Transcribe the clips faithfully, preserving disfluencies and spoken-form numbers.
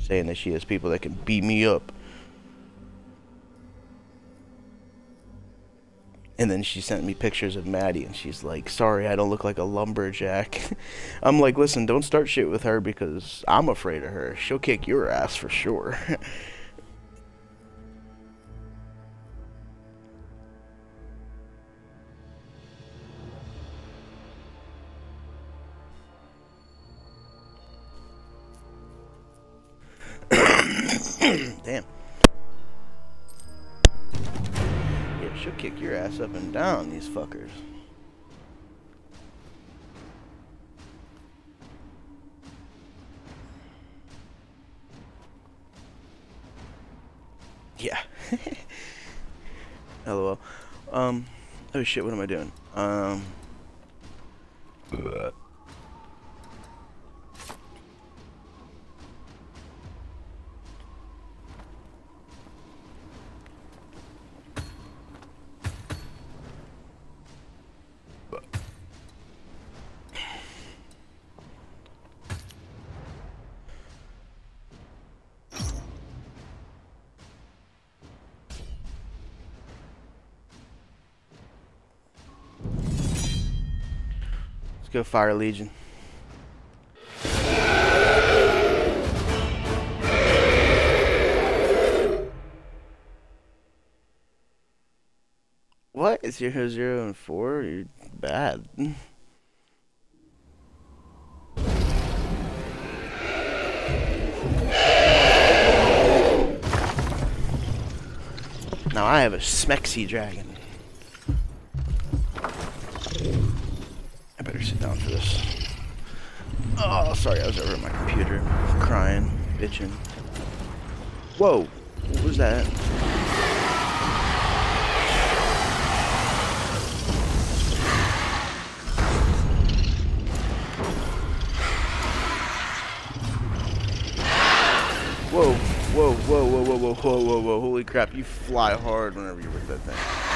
saying that she has people that can beat me up. And then she sent me pictures of Maddie, and she's like, sorry, I don't look like a lumberjack. I'm like, listen, don't start shit with her because I'm afraid of her. She'll kick your ass for sure. Damn. Yeah, she'll kick your ass up and down, these fuckers. Yeah. LOL. Um, oh shit, what am I doing? Um... Ugh. Go Fire Legion. What? It's zero, zero, and four? You're bad. Now I have a Smexy dragon. I better sit down for this. Oh, sorry, I was over at my computer, crying, bitching. Whoa, what was that? Whoa, whoa, whoa, whoa, whoa, whoa, whoa, whoa, whoa, holy crap, you fly hard whenever you rip that thing.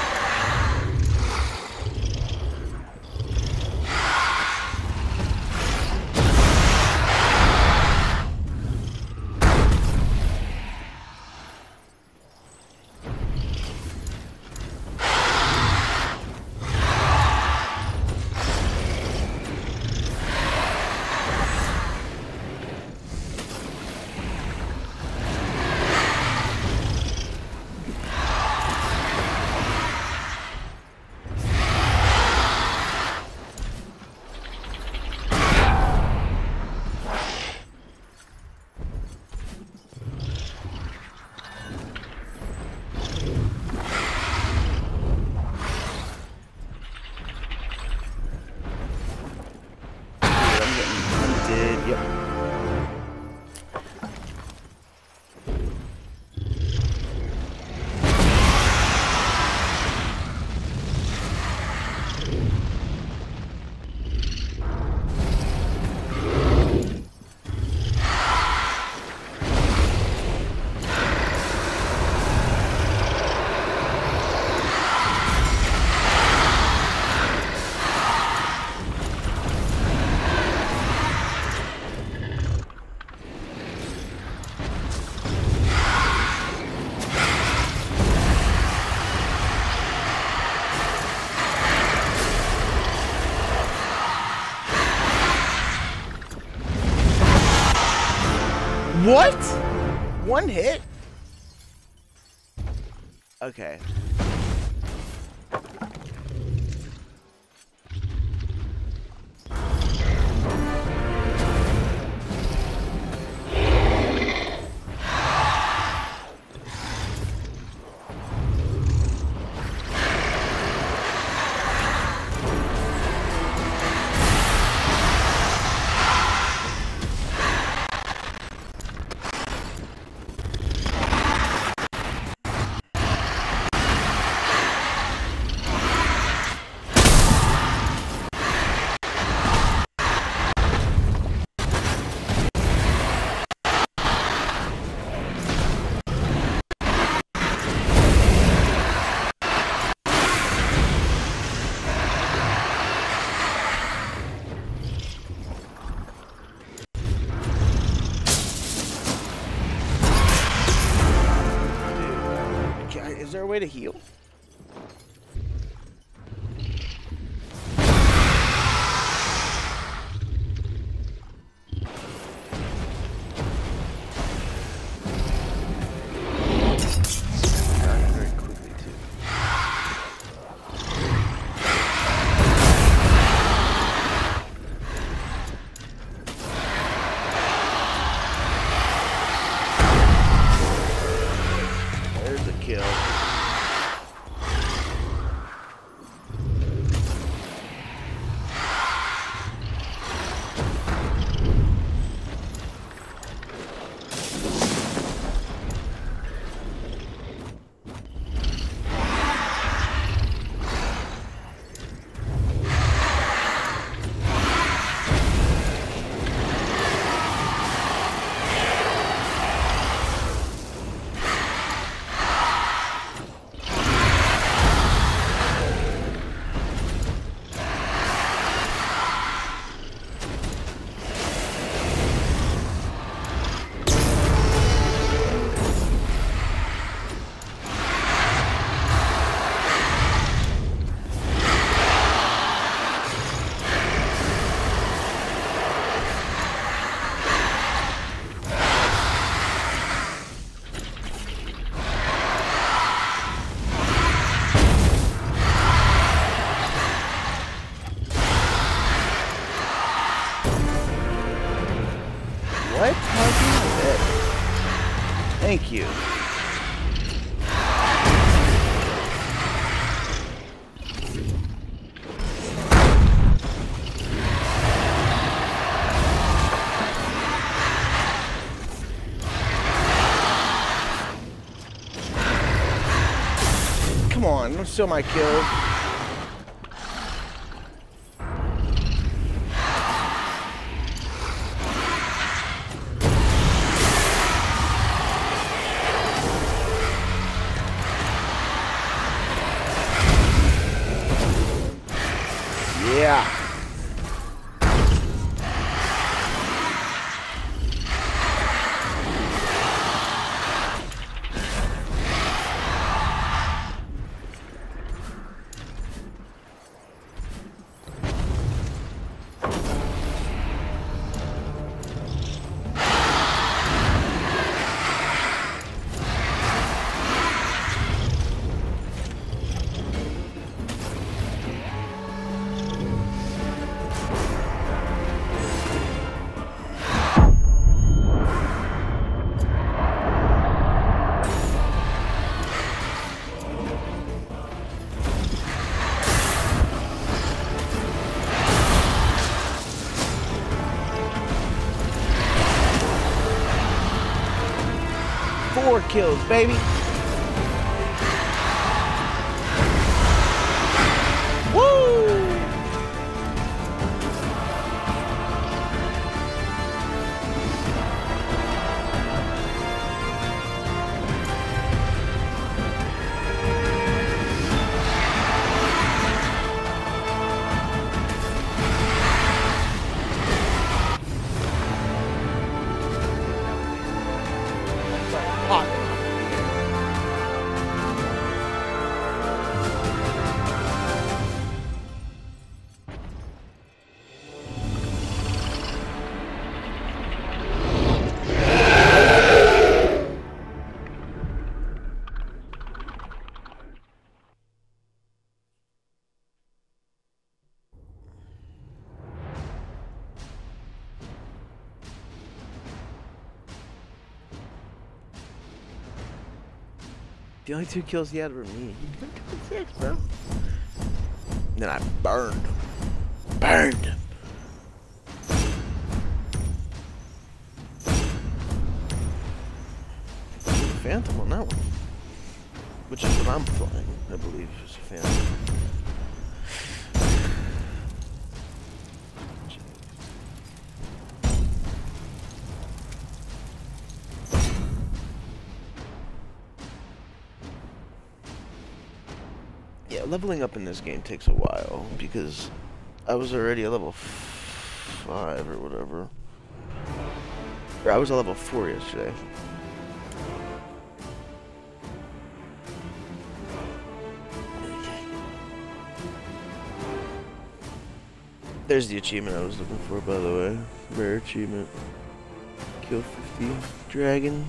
What? One hit? Okay. there a way to heal? What? How do you do it? Thank you. Come on, don't steal my kill. Yeah. Four kills, baby. Woo! The only two kills he had were me. Six, bro. And then I burned. Burned. Phantom on that one. Which is what I'm flying, I believe, is a Phantom. Yeah, leveling up in this game takes a while because I was already a level five or whatever. Or I was a level four yesterday. There's the achievement I was looking for, by the way. Rare achievement. Kill fifty dragon.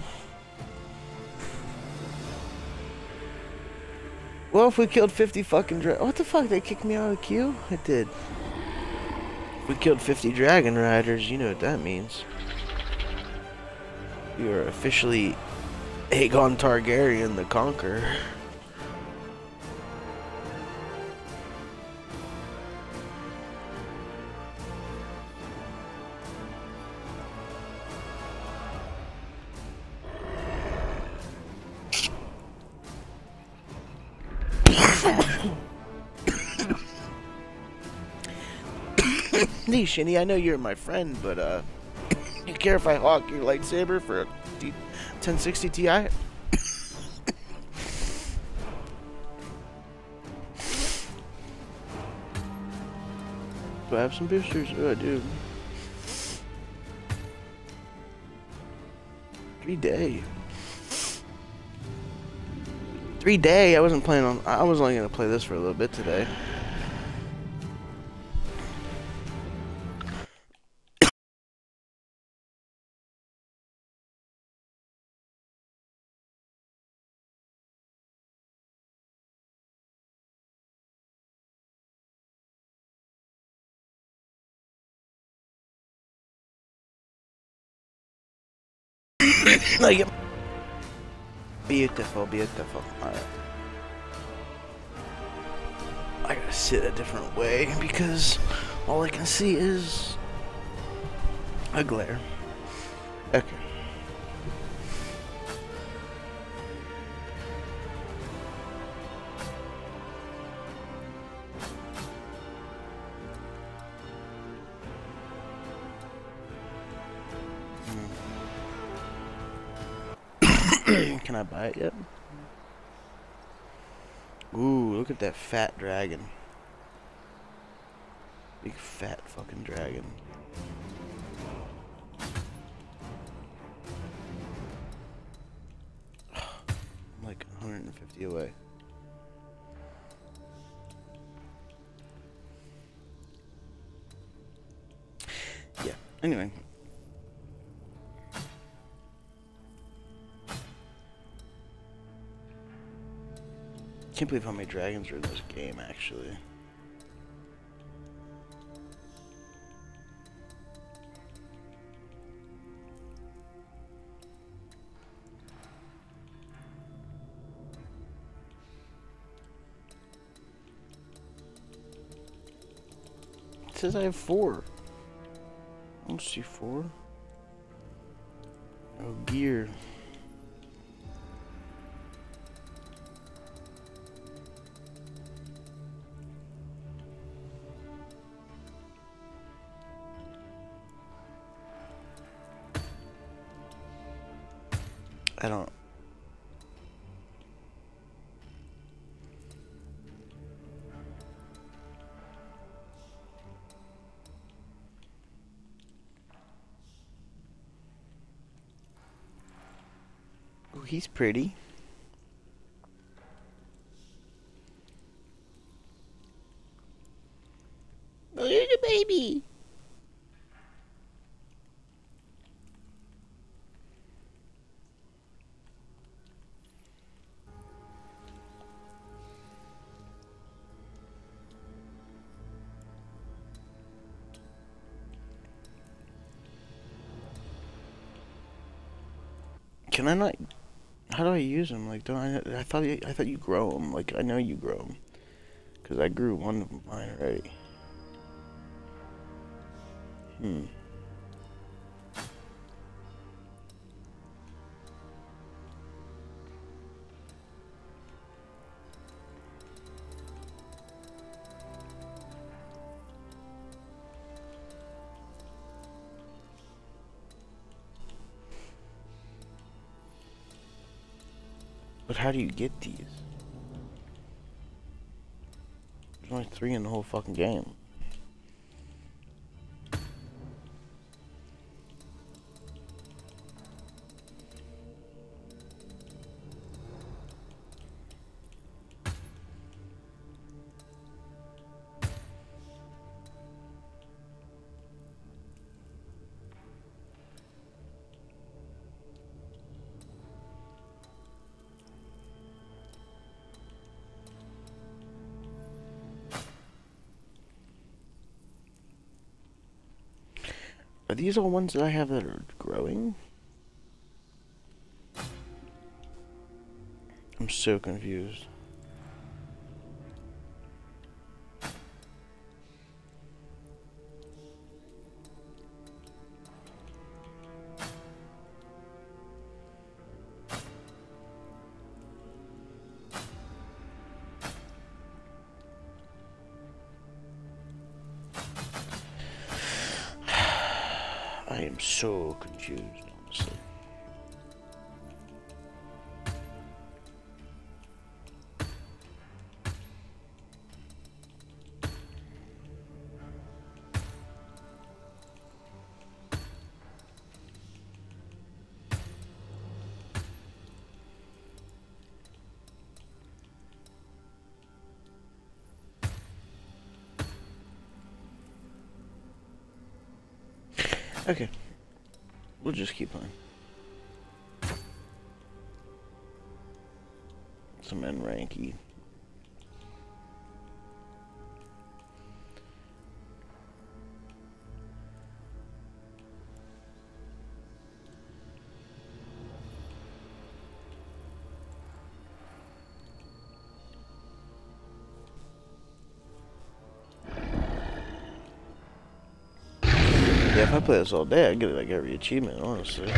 Well, if we killed fifty fucking dragon... What the fuck? They kicked me out of the queue? It did. If we killed fifty dragon riders, you know what that means. We are officially Aegon Targaryen the Conqueror. Hey, Shinny, I know you're my friend, but, uh, you care if I hawk your lightsaber for a ten sixty Ti? Do I have some boosters? Oh, I do. Three day. Three day? I wasn't planning on... I was only going to play this for a little bit today. Like, beautiful, beautiful. Alright. I gotta sit a different way because all I can see is a glare. Okay. Can I buy it yet? Ooh, look at that fat dragon. Big fat fucking dragon. I'm like one hundred fifty away. Yeah, anyway. Can't believe how many dragons are in this game, actually. It says I have four. I don't see four. Oh, gear. I don't. Oh, he's pretty. Oh, there's a baby. Can I not? How do I use them? Like, don't I? I thought you, I thought you grow them. Like, I know you grow them, cause I grew one of mine already. Hmm. But how do you get these? There's only three in the whole fucking game. these all ones that I have that are growing? I'm so confused. I am so confused, honestly. Okay. We'll just keep playing. Some N ranky. Yeah, if I play this all day, I get like every achievement, honestly.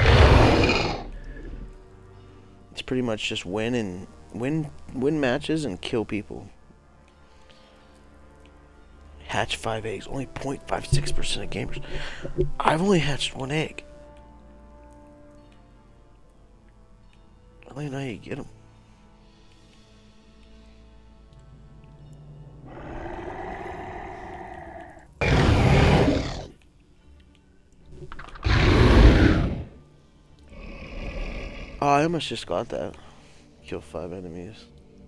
It's pretty much just win and win win matches and kill people. Hatch five eggs, only zero point five six percent of gamers. I've only hatched one egg. I don't even know how you get them. Oh, I almost just got that. Kill five enemies.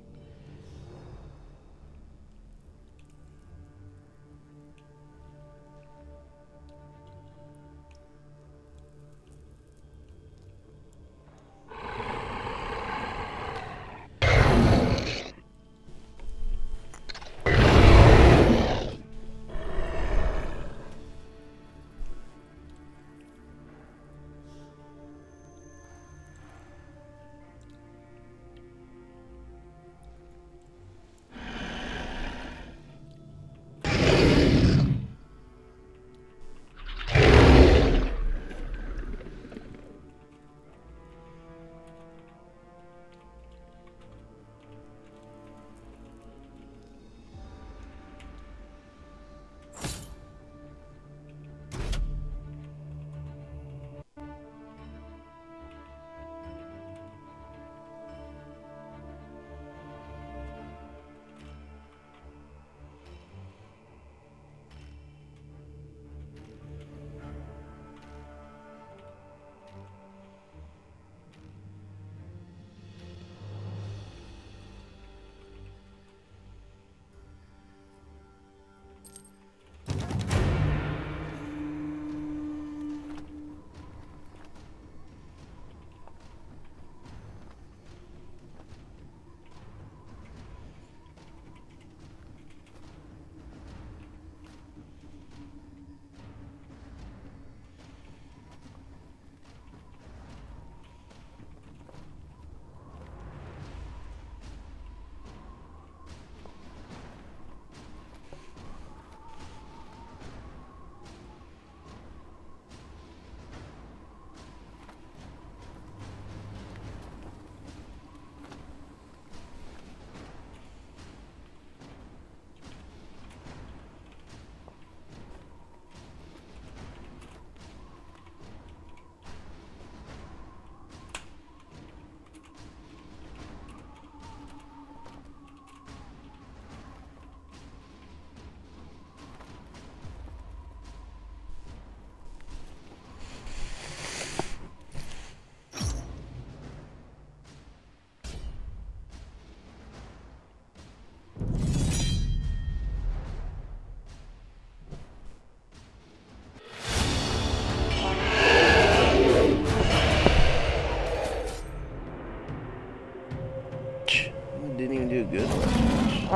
Didn't even do good last match.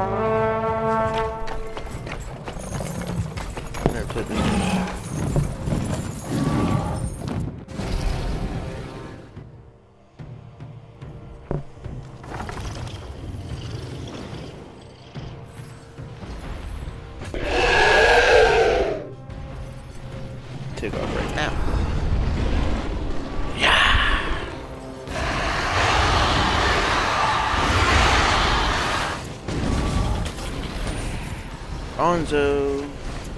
I never played this match. Gonzo.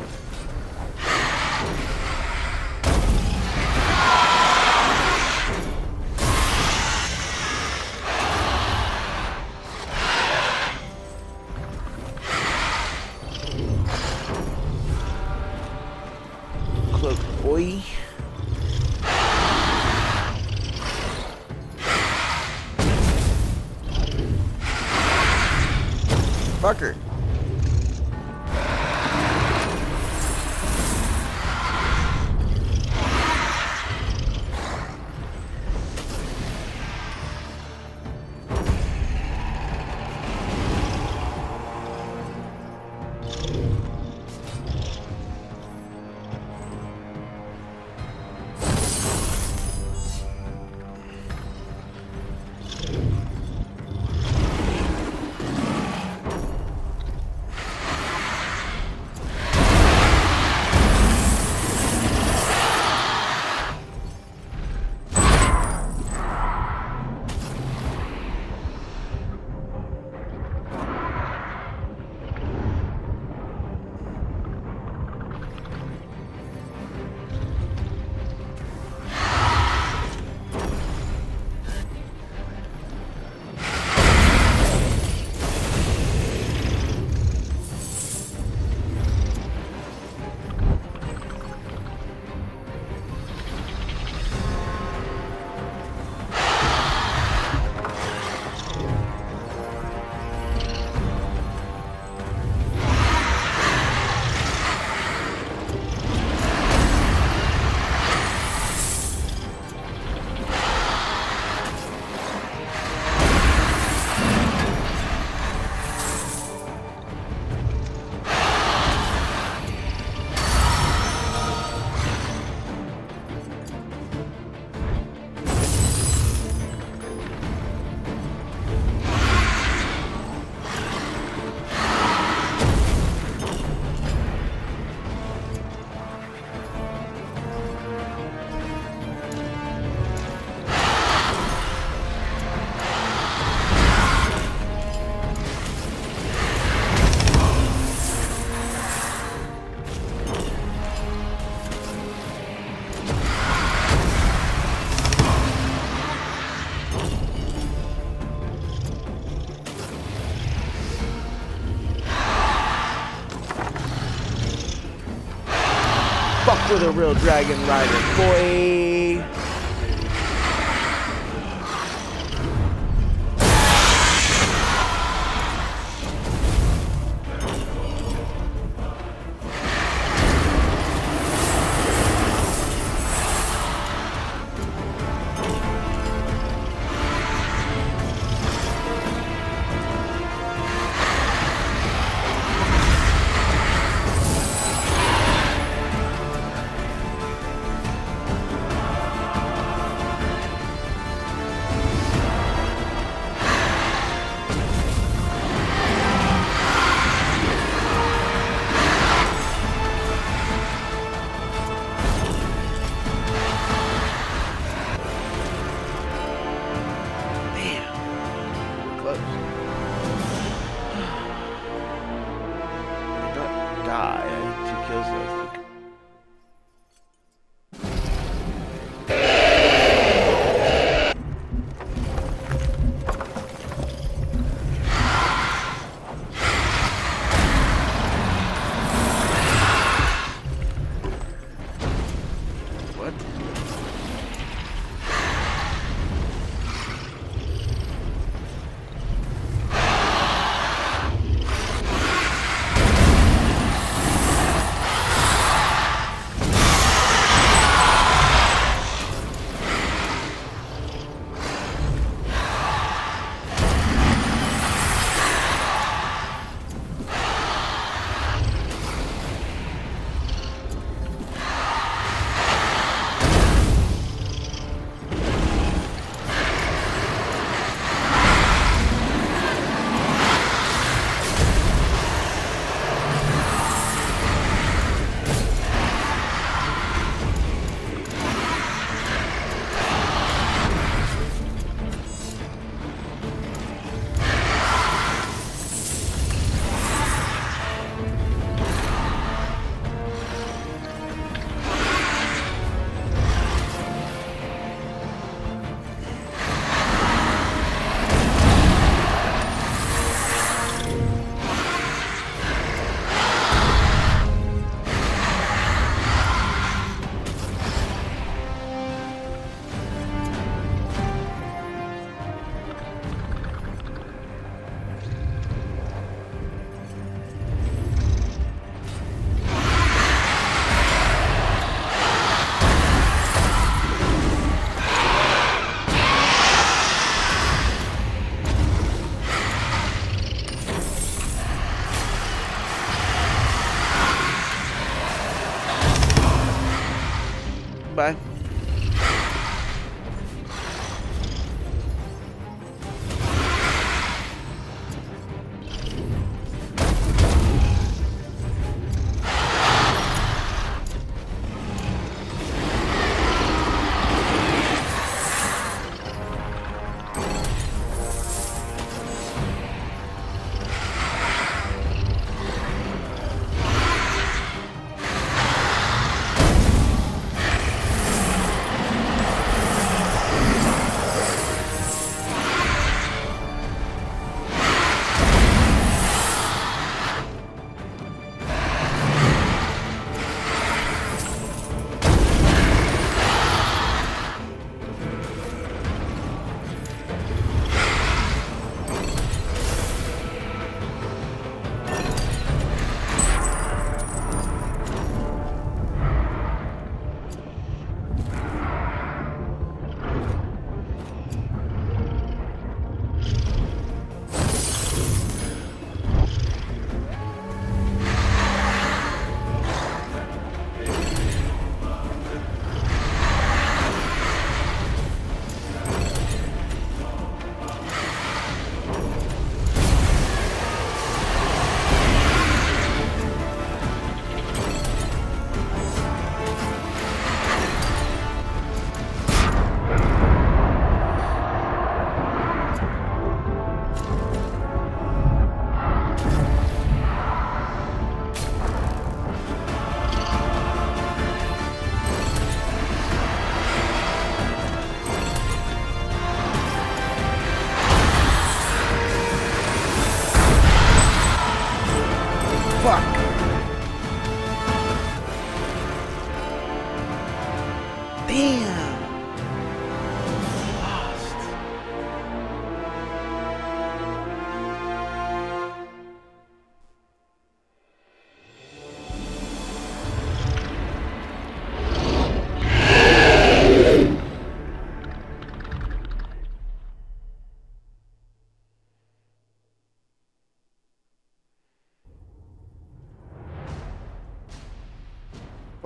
Cloak boy. Fucker. Fuck with a real dragon rider, boy.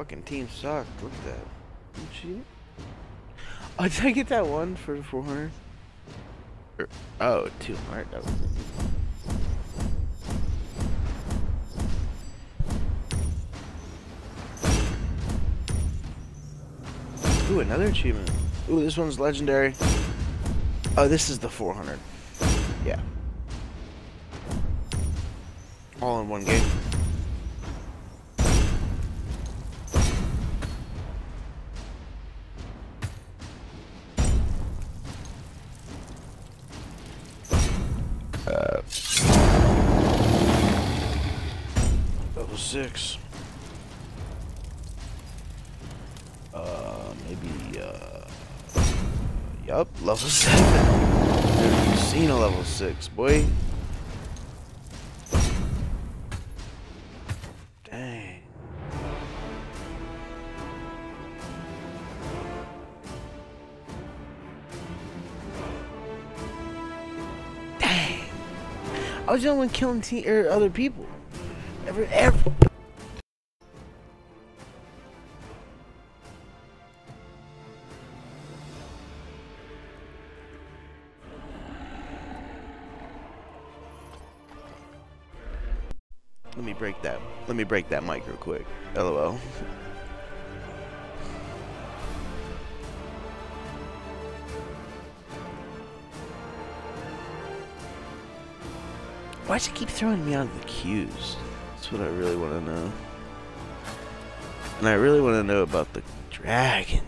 fucking team sucked. Look at that. She... Oh, did I get that one for the four hundred? Or, oh, two hundred. That was... Ooh, another achievement. Ooh, this one's legendary. Oh, this is the four hundred. Yeah. All in one game. Uh, level six. Uh, maybe, uh, yup, level seven. Never seen a level six, boy. Dang. Dang. I was the only one killing te or other people. Ever, ever. Let me break that. Let me break that mic real quick. LOL. Why'd you keep throwing me out of the queues? That's what I really want to know. And I really want to know about the dragons.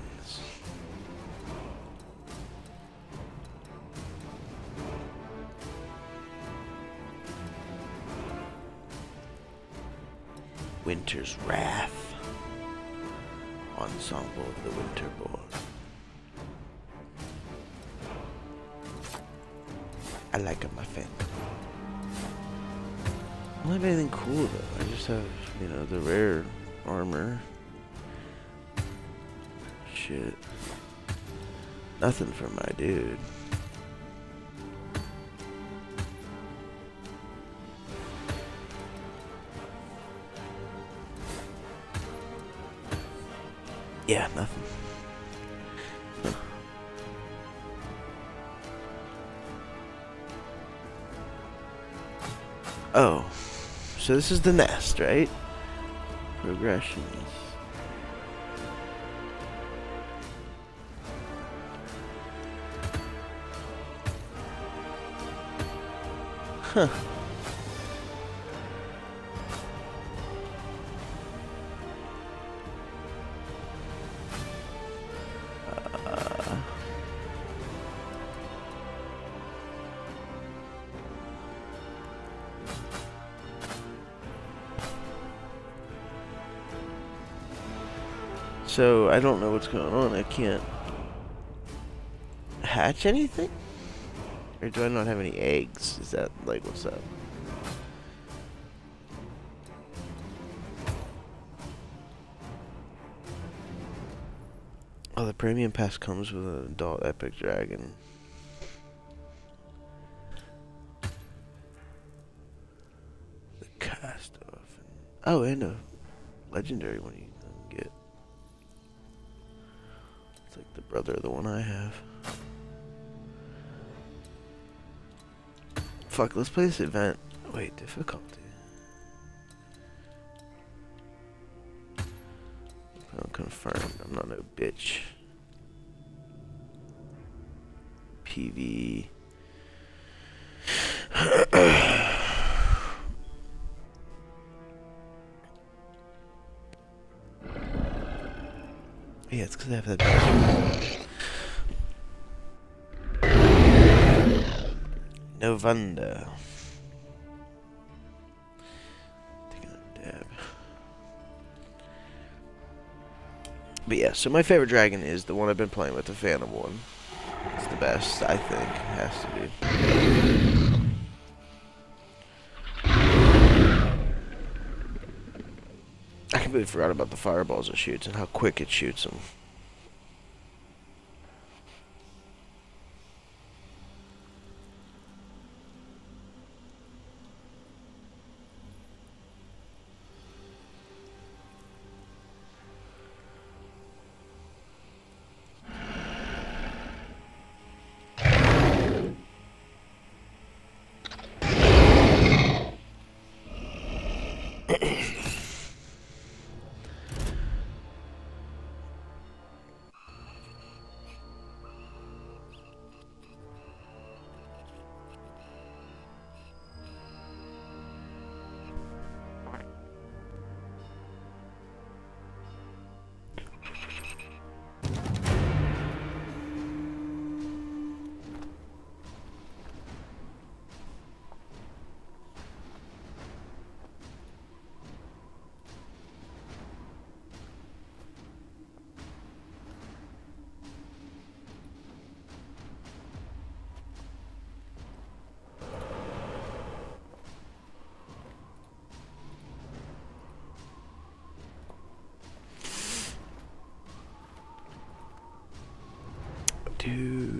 Winter's Wrath. Ensemble of the Winterborn. I like a muffin. I don't have anything cool though. I just have, you know, the rare armor. Shit. Nothing for my dude. Yeah, nothing. Huh. Oh, so this is the nest, right? Progressions. Huh. So, I don't know what's going on. I can't hatch anything? Or do I not have any eggs? Is that, like, what's up? Oh, the premium pass comes with an adult epic dragon. The cast off. Oh, and a legendary one you can get. It's like the brother of the one I have. Fuck, let's play this event. Wait, difficulty. I'm confirmed. I'm not no bitch. P V. Yeah, it's because I have that. No wonder. Taking a dab. But yeah, so my favorite dragon is the one I've been playing with, the Phantom one. It's the best, I think. Has to be. I completely forgot about the fireballs it shoots and how quick it shoots them.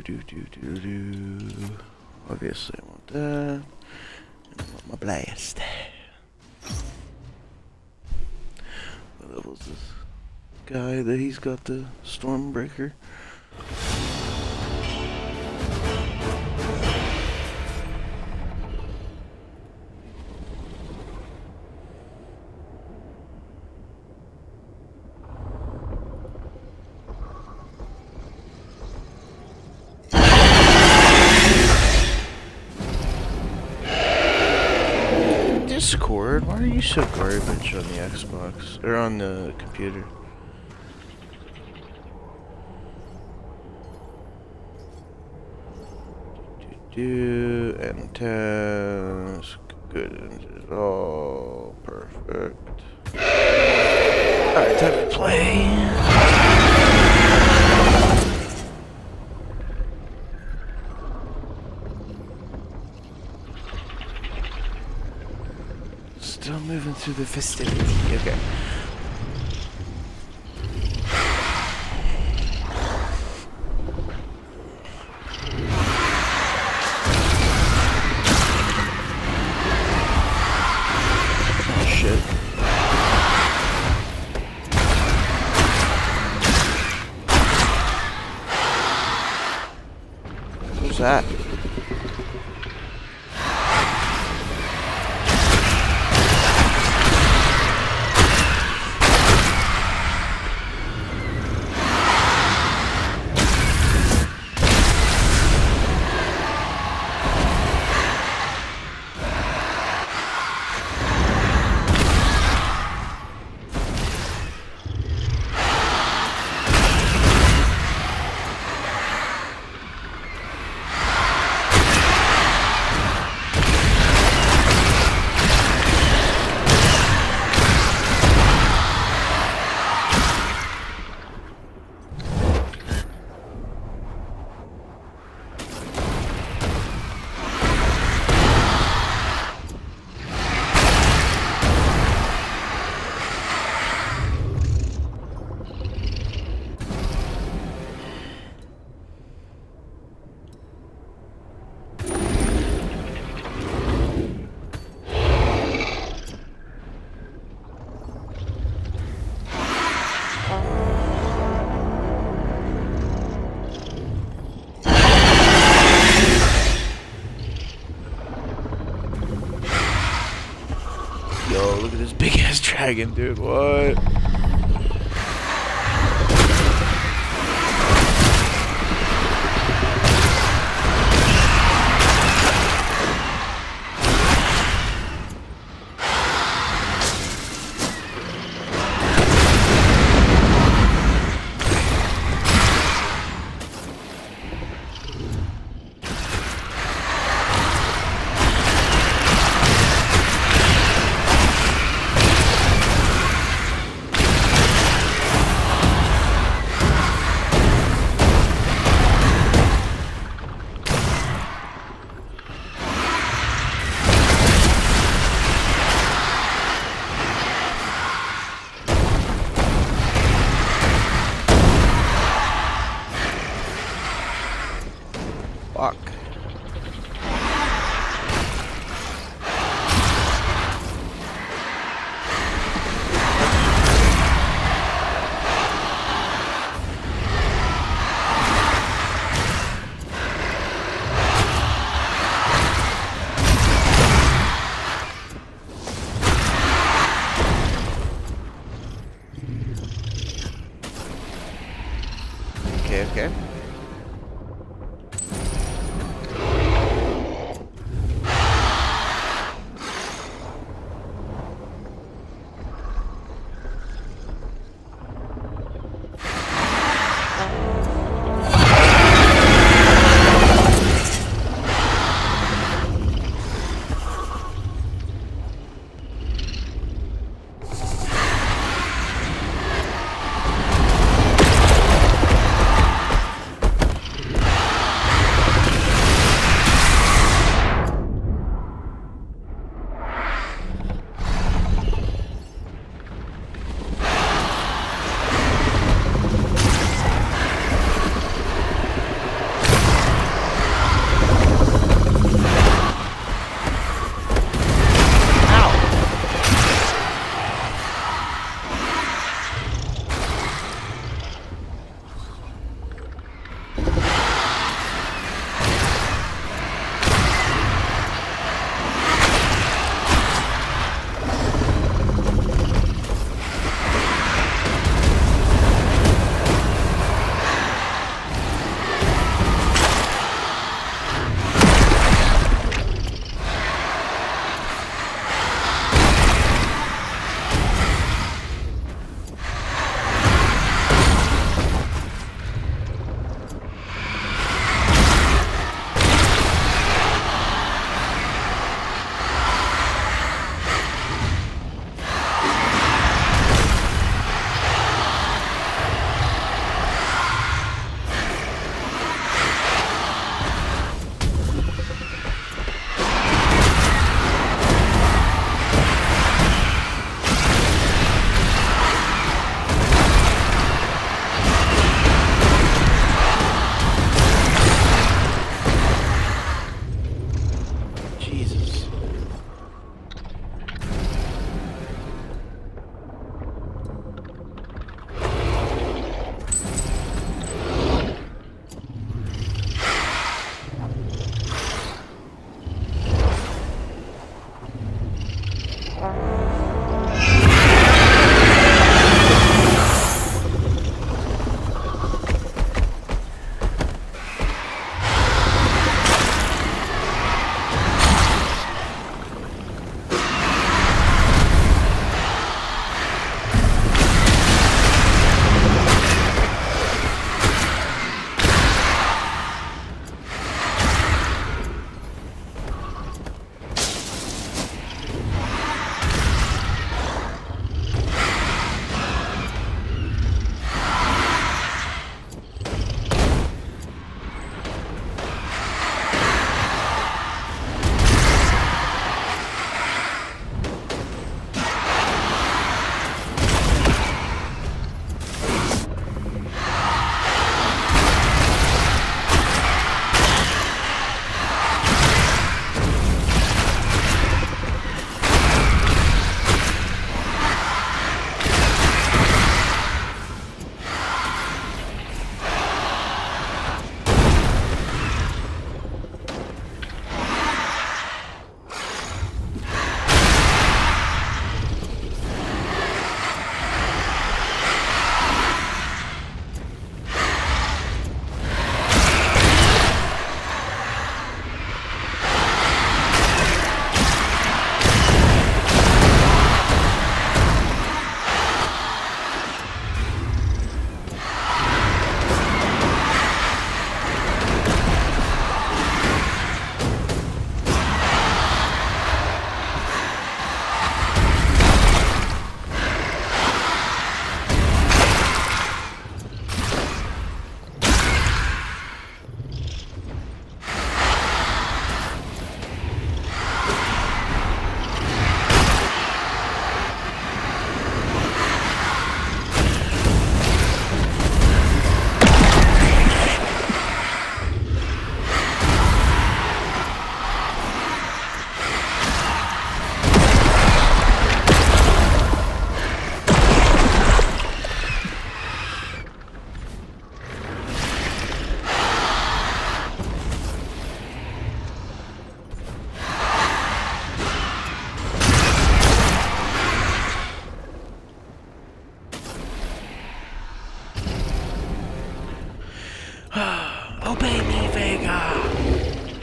do do do do. Obviously, I want that. And I want my blast. What level's this guy that he's got the Stormbreaker? Discord? Why are you so garbage on the Xbox? Or on the computer? Do, do and task. Good and all. Perfect. Alright, time to play. Still moving through the festivity. Okay. Oh shit. What's that? Yo, look at this big ass dragon, dude. What?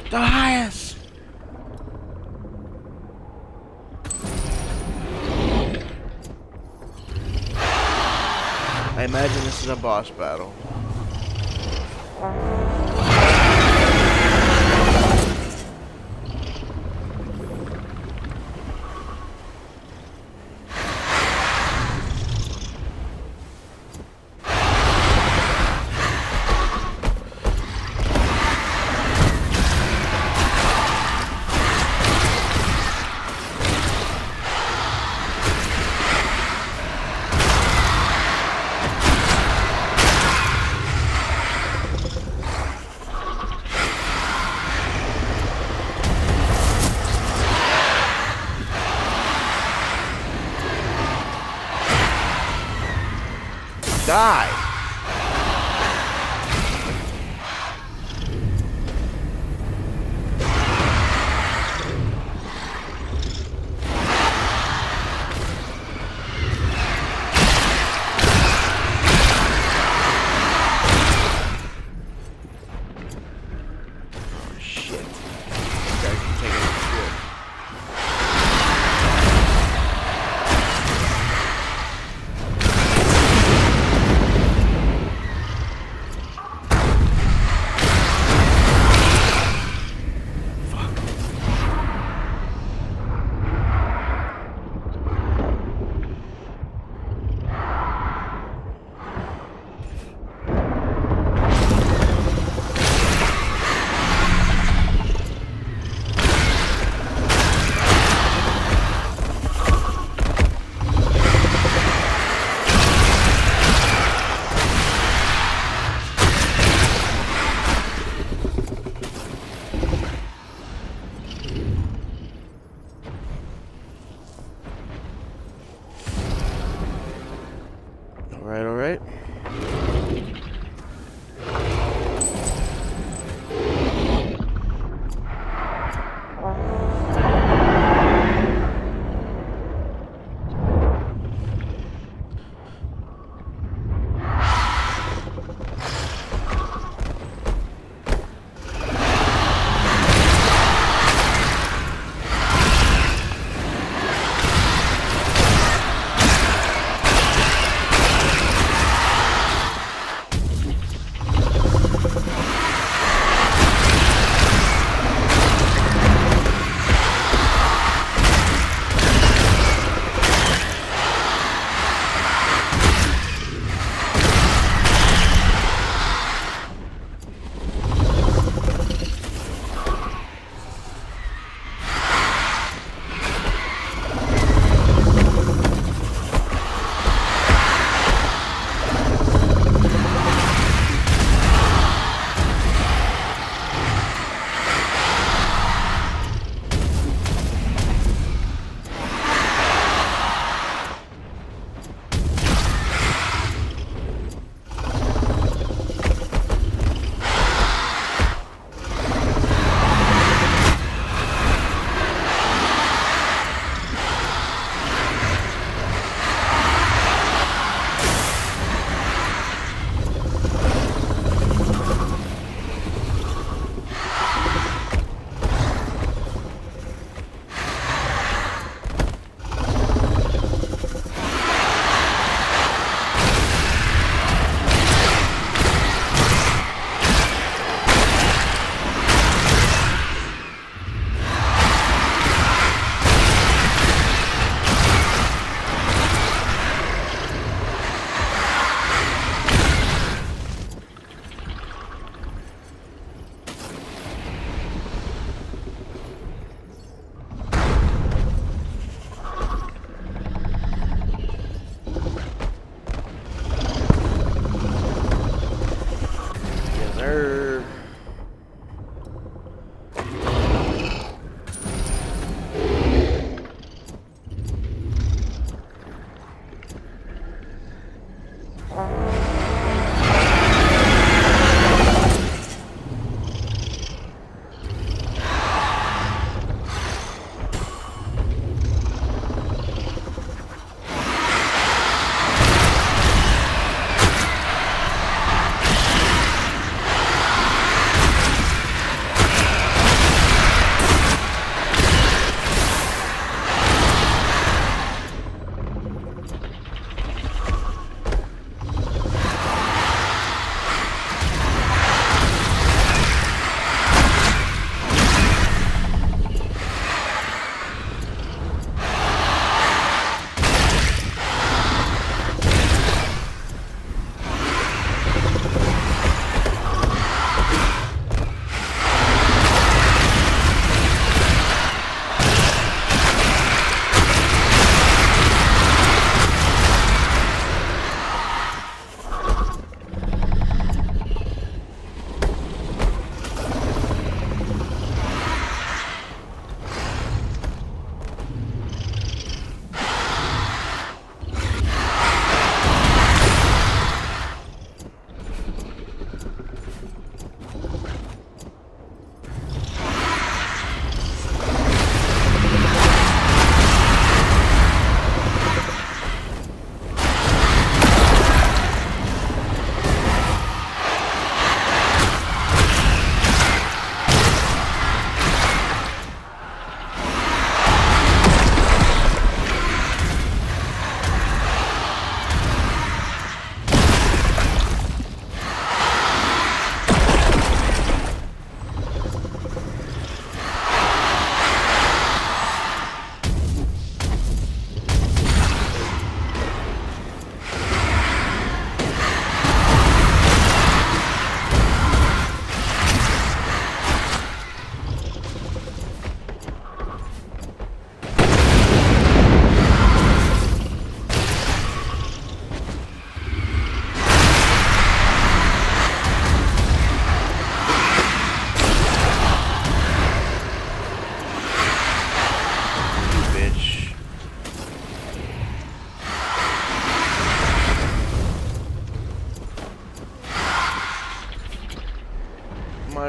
The highest! I imagine this is a boss battle. Die!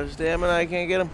lot of stamina. I can't get him.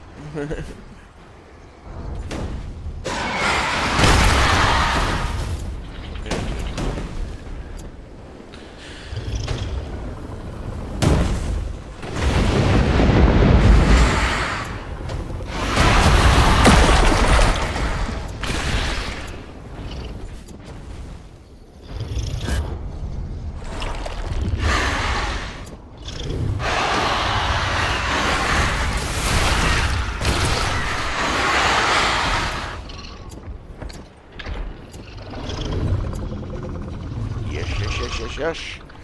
Yes, yes.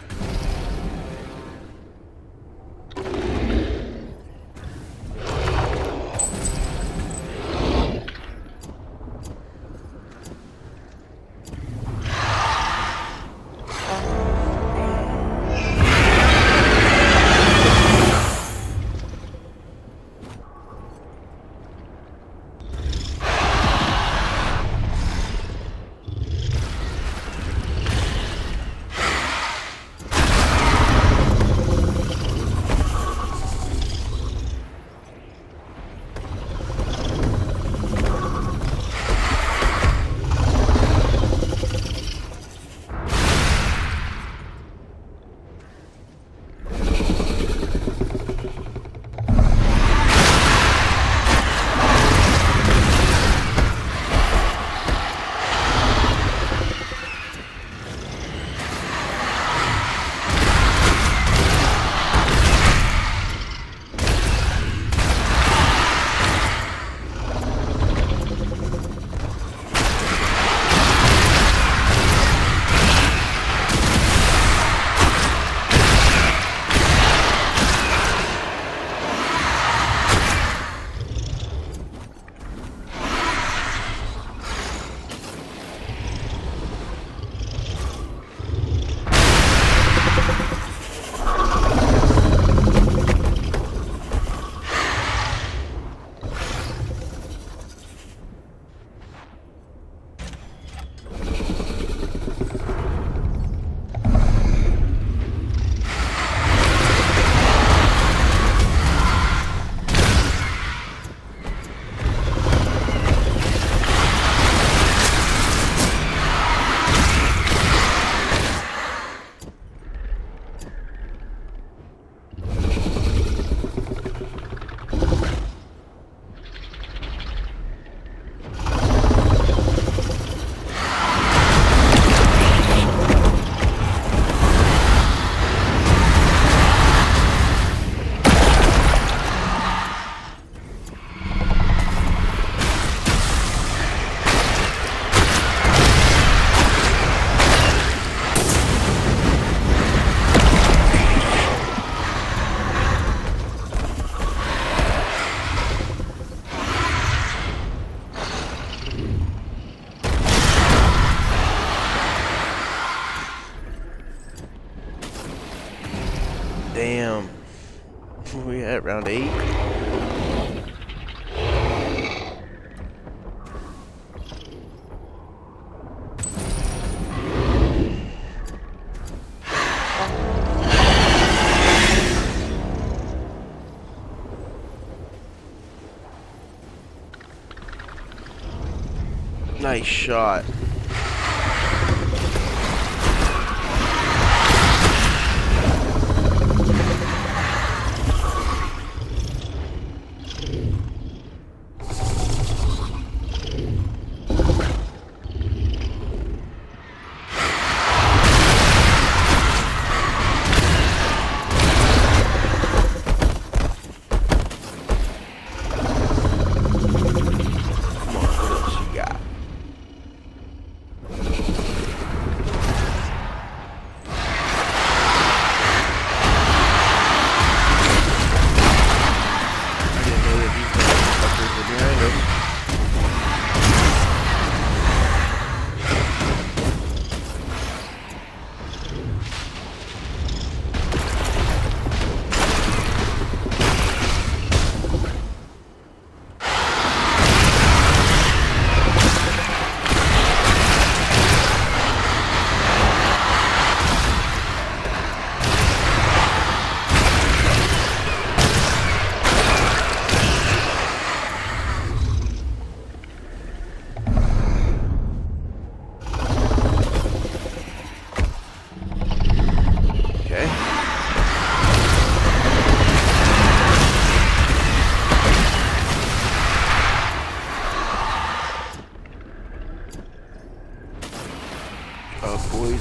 Damn. We at round eight? Nice shot.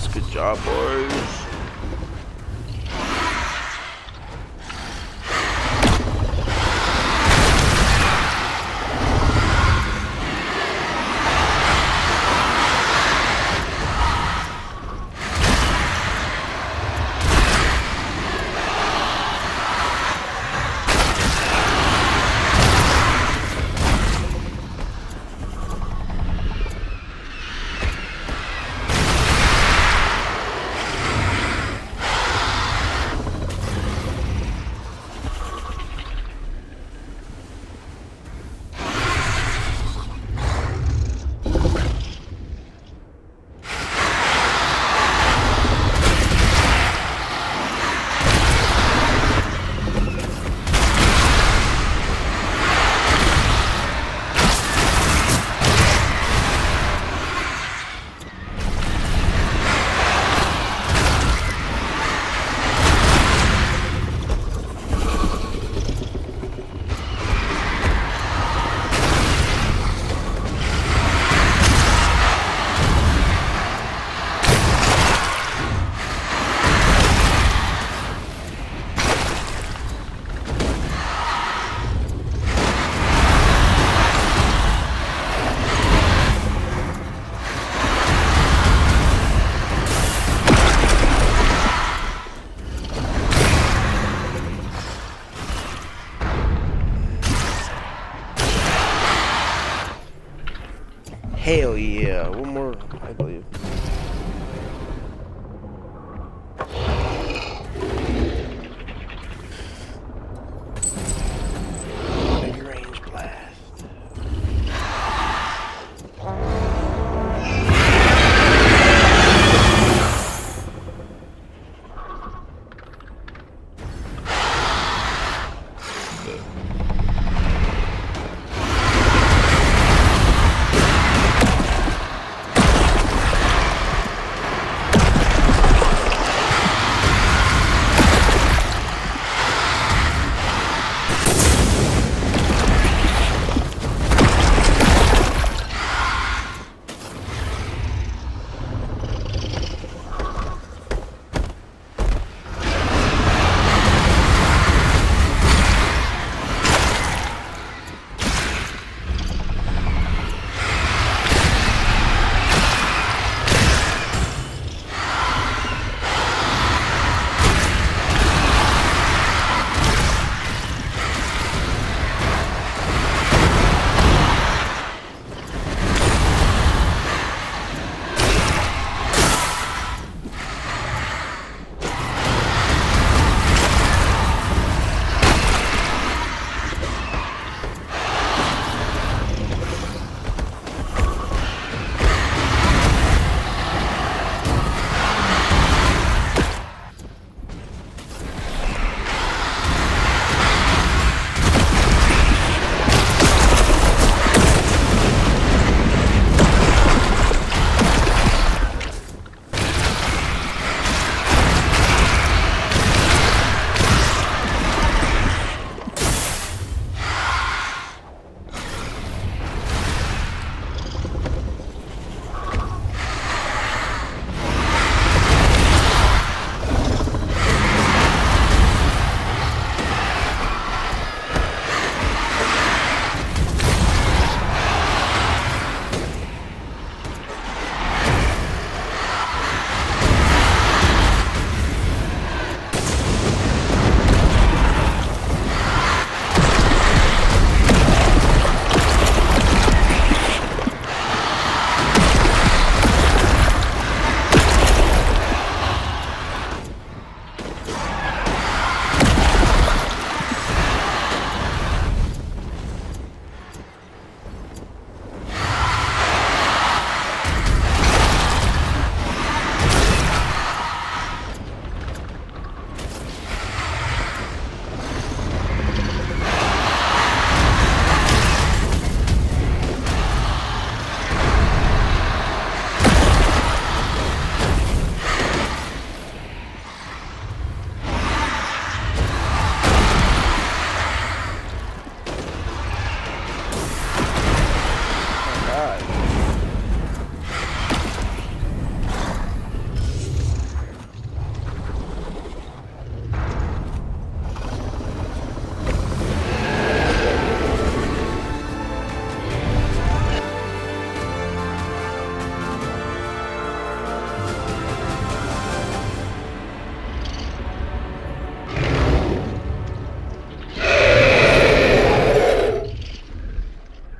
boys. Good job, boys. Hell yeah, one more, I believe. Big range blast.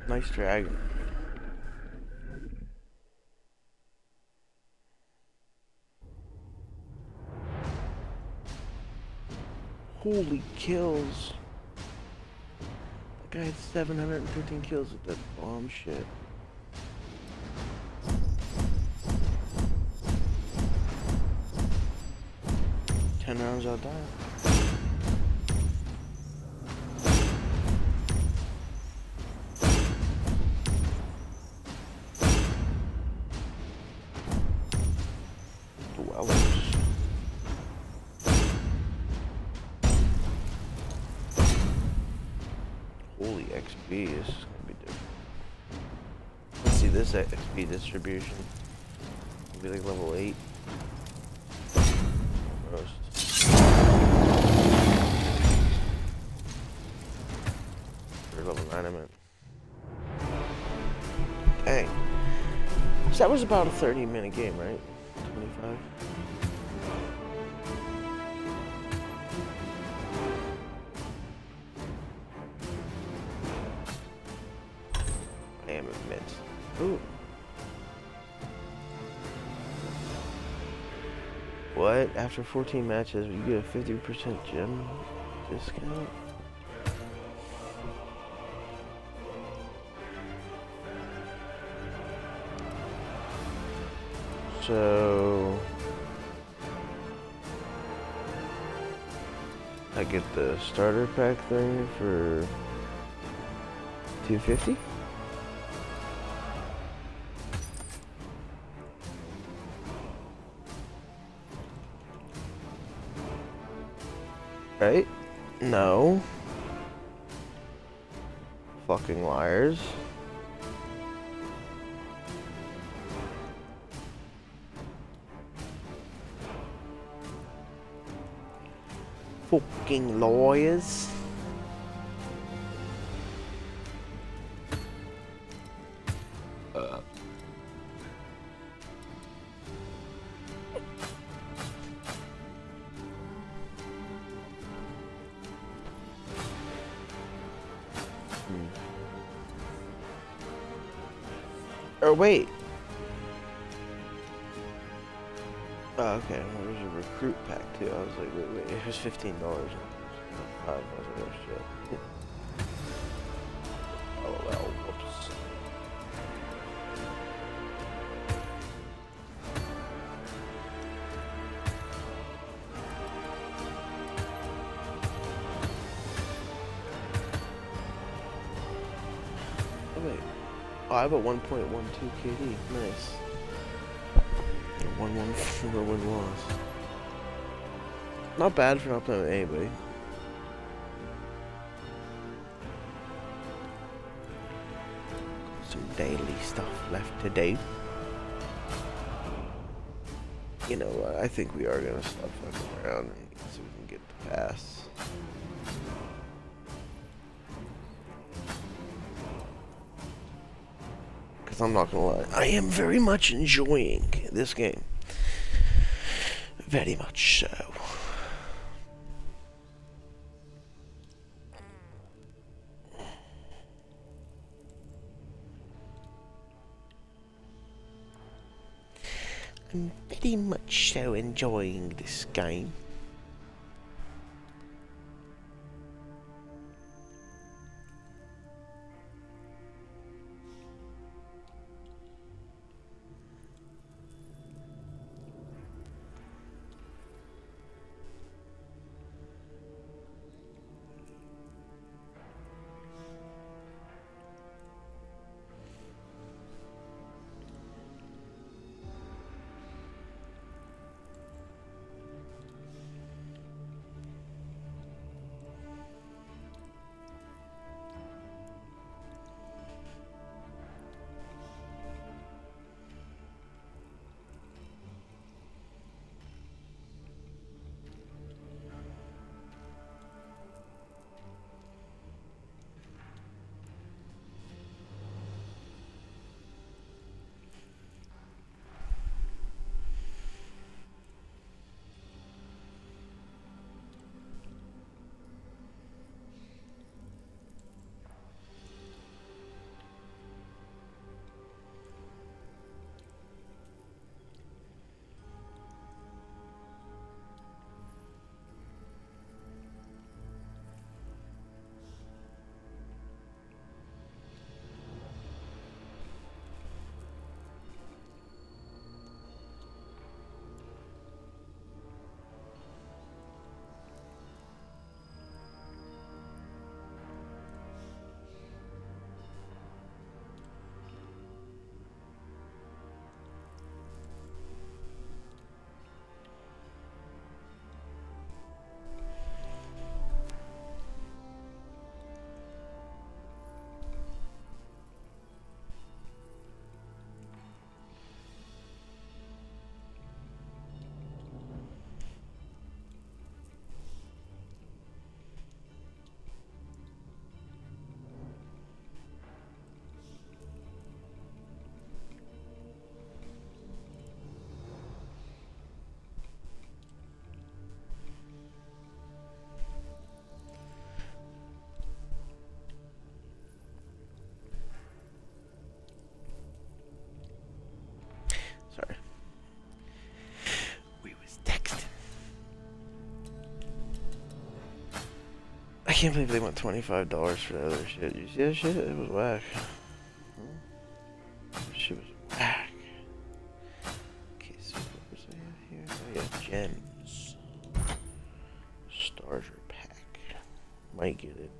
Nice dragon. Holy kills. That guy had seven hundred fifteen kills with that bomb shit. ten rounds out die. Holy X P, this is gonna be different. Let's see this X P distribution. It'll be like level eight. Almost. Or level nine, I meant. Dang. So that was about a thirty minute game, right? twenty-five. Damn it, mitts. Ooh. What? After fourteen matches, you get a fifty percent gem discount? So I get the starter pack thing for two fifty? Right? No. Fucking liars. Fucking lawyers. Uh. Hmm. Or wait. Oh, okay. Well, there's a recruit pack too. I was like, wait, wait. It was fifteen dollars. I was like, oh shit. Oh well. Whoops. Oh wait. Oh, I have a one point one two K D. Nice. one one four win loss. Not bad for not playing with anybody. Some daily stuff left to do. You know, I think we are gonna stop fucking around and so we can get the pass. Because I'm not gonna lie, I am very much enjoying this game. Very much so. I'm very much so enjoying this game. can't believe they went twenty-five dollars for the other shit. You see that shit? It was whack. Shit was whack. Okay, so what was I have here? Oh yeah, gems. Starter pack. Might get it.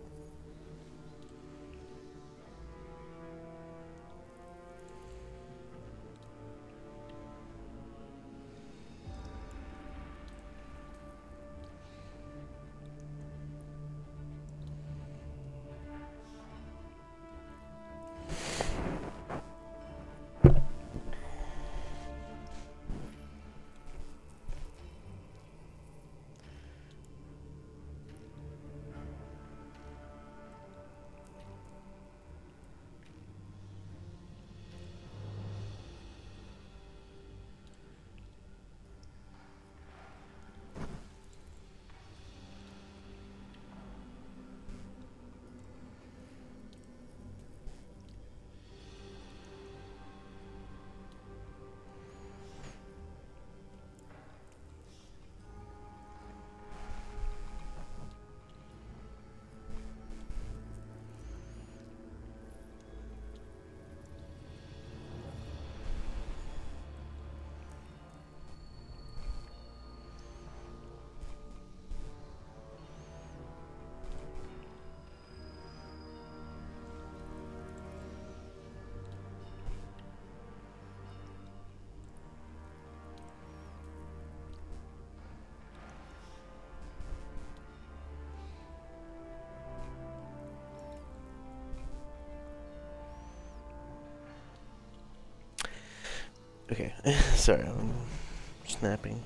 Okay, sorry, I'm snapping.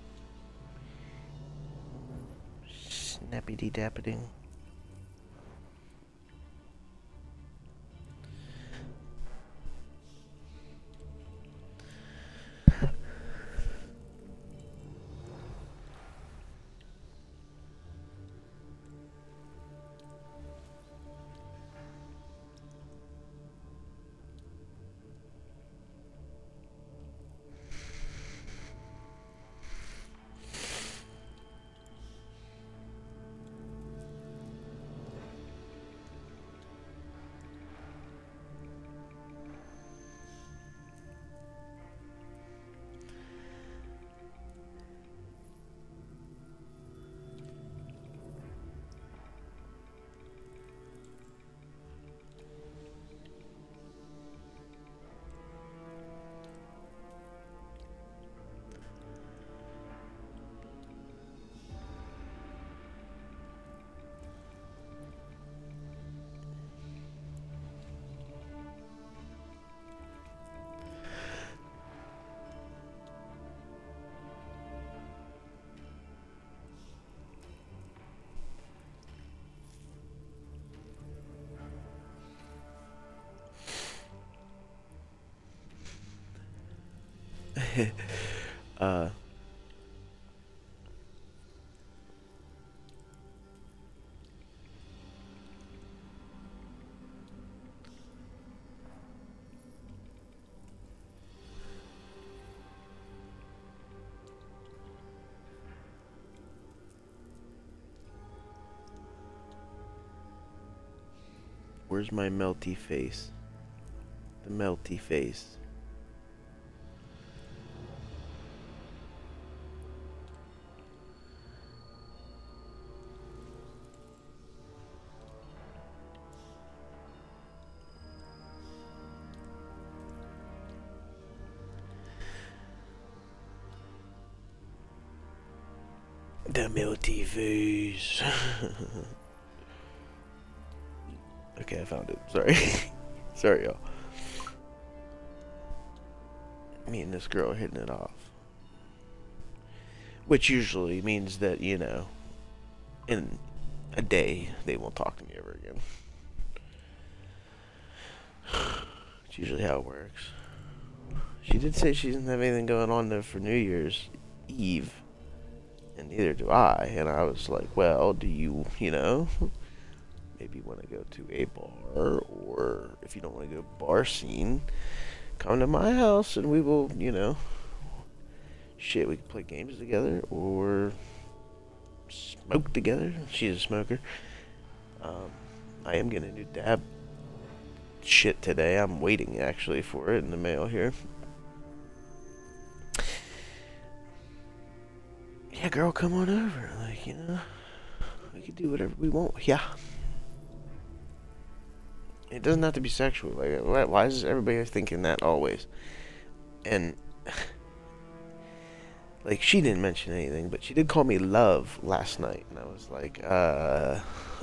Snappity-dappity. uh, where's my melty face? The melty face. The melty face. Okay, I found it. Sorry. Sorry, y'all. Me and this girl hitting it off. Which usually means that, you know, in a day, they won't talk to me ever again. It's usually how it works. She did say she doesn't have anything going on there for New Year's Eve. And neither do I. And I was like, well, do you, you know, maybe want to go to a bar, or if you don't want to go bar scene, come to my house and we will, you know, shit, we can play games together, or smoke together. She's a smoker. Um, I am getting a new dab shit today. I'm waiting actually for it in the mail here. Yeah, girl, come on over. Like, you know, we can do whatever we want. Yeah. It doesn't have to be sexual. Like, why, why is everybody thinking that always? And, like, she didn't mention anything, but she did call me love last night. And I was like, uh,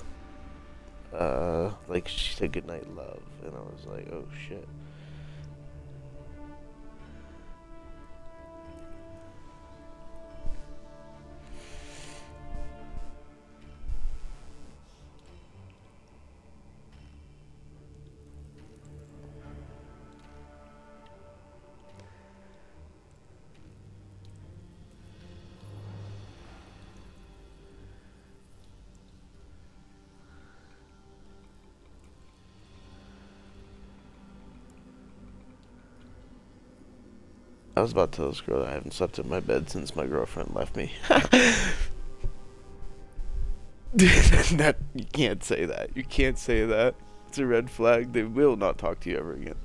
uh, like, she said goodnight, love. And I was like, oh, shit. I was about to tell this girl that I haven't slept in my bed since my girlfriend left me. That, you can't say that. You can't say that. It's a red flag. They will not talk to you ever again.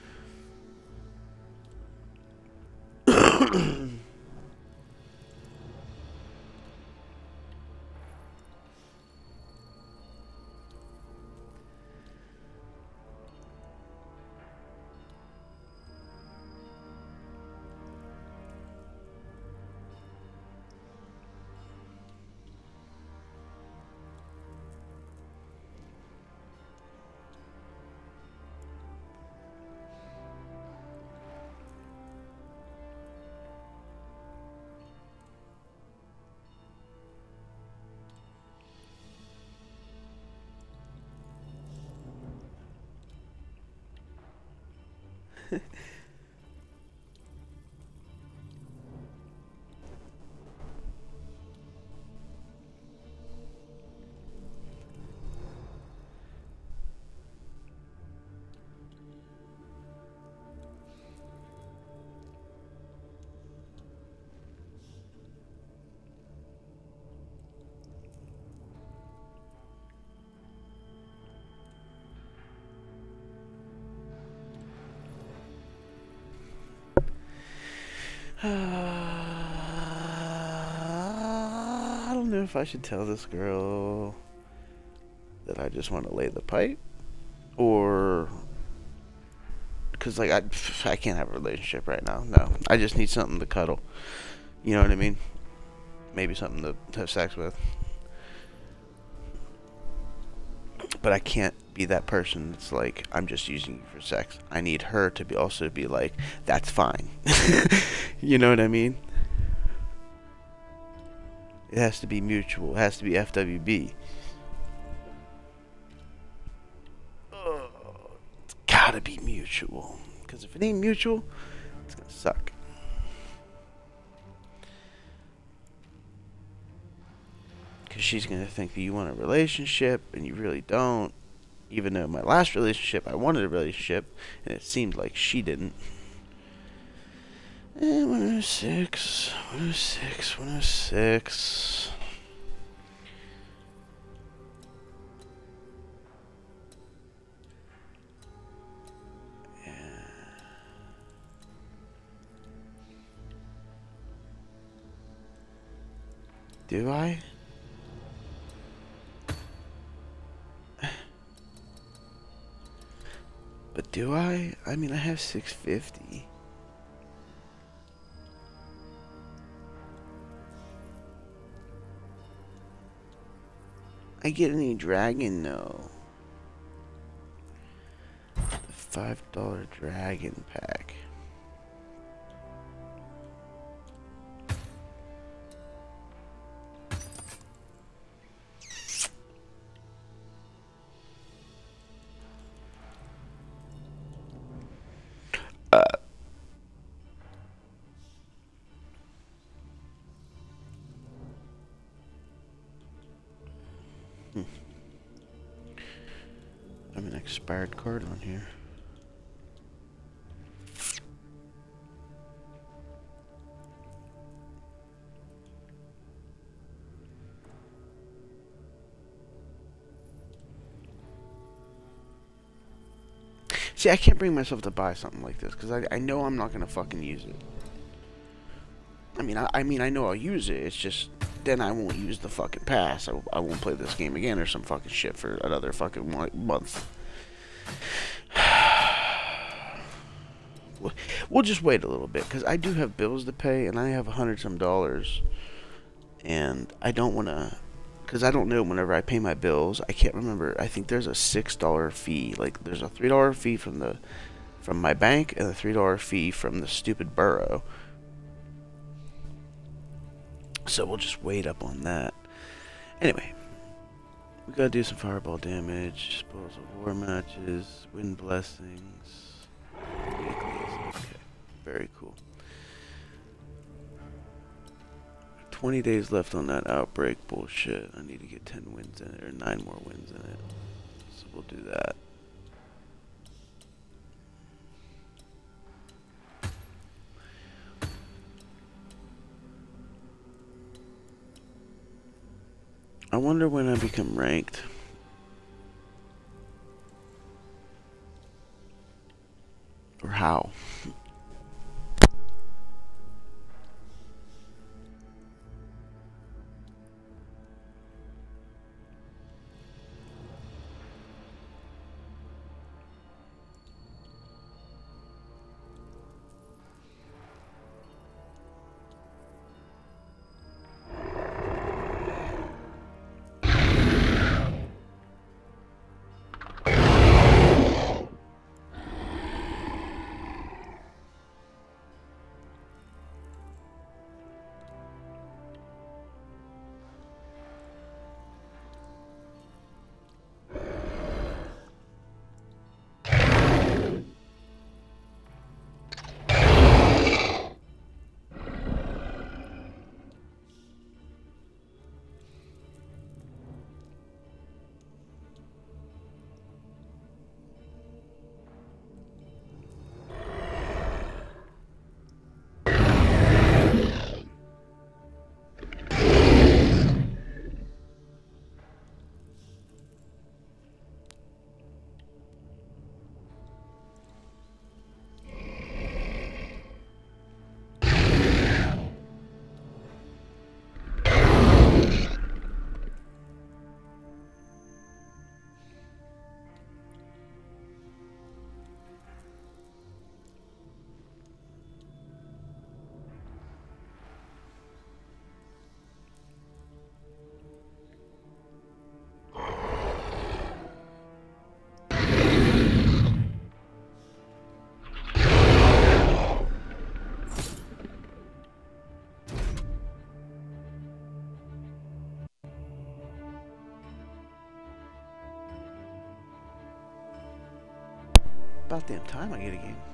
I don't know if I should tell this girl that I just want to lay the pipe, or because like I, I can't have a relationship right now. No, I just need something to cuddle. You know what I mean? Maybe something to have sex with. But I can't be that person that's like, I'm just using you for sex. I need her to be also be like, that's fine. You know what I mean? It has to be mutual. It has to be F W B. Oh, it's gotta be mutual. Because if it ain't mutual, it's gonna suck. Because she's gonna think that you want a relationship and you really don't. Even though my last relationship, I wanted a relationship, and it seemed like she didn't. And one oh six, one oh six, one oh six. Yeah. Do I? But do I? I mean, I have six fifty. I get any dragon? No. The five dollar dragon pack. Uh. Hmm. I have an expired card on here. See, I can't bring myself to buy something like this because I, I know I'm not gonna fucking use it. I mean, I, I mean, I know I'll use it. It's just then I won't use the fucking pass. I, I won't play this game again or some fucking shit for another fucking month. We'll just wait a little bit because I do have bills to pay and I have a hundred some dollars, and I don't want to. Because I don't know whenever I pay my bills, I can't remember. I think there's a six dollar fee. Like, there's a three dollar fee from the from my bank and a three dollar fee from the stupid borough. So we'll just wait up on that. Anyway, we gotta do some fireball damage, spoils of war matches, wind blessings. Okay, very cool. twenty days left on that outbreak bullshit. I need to get ten wins in it, or nine more wins in it. So we'll do that. I wonder when I become ranked. Or how. About damn time I get a game.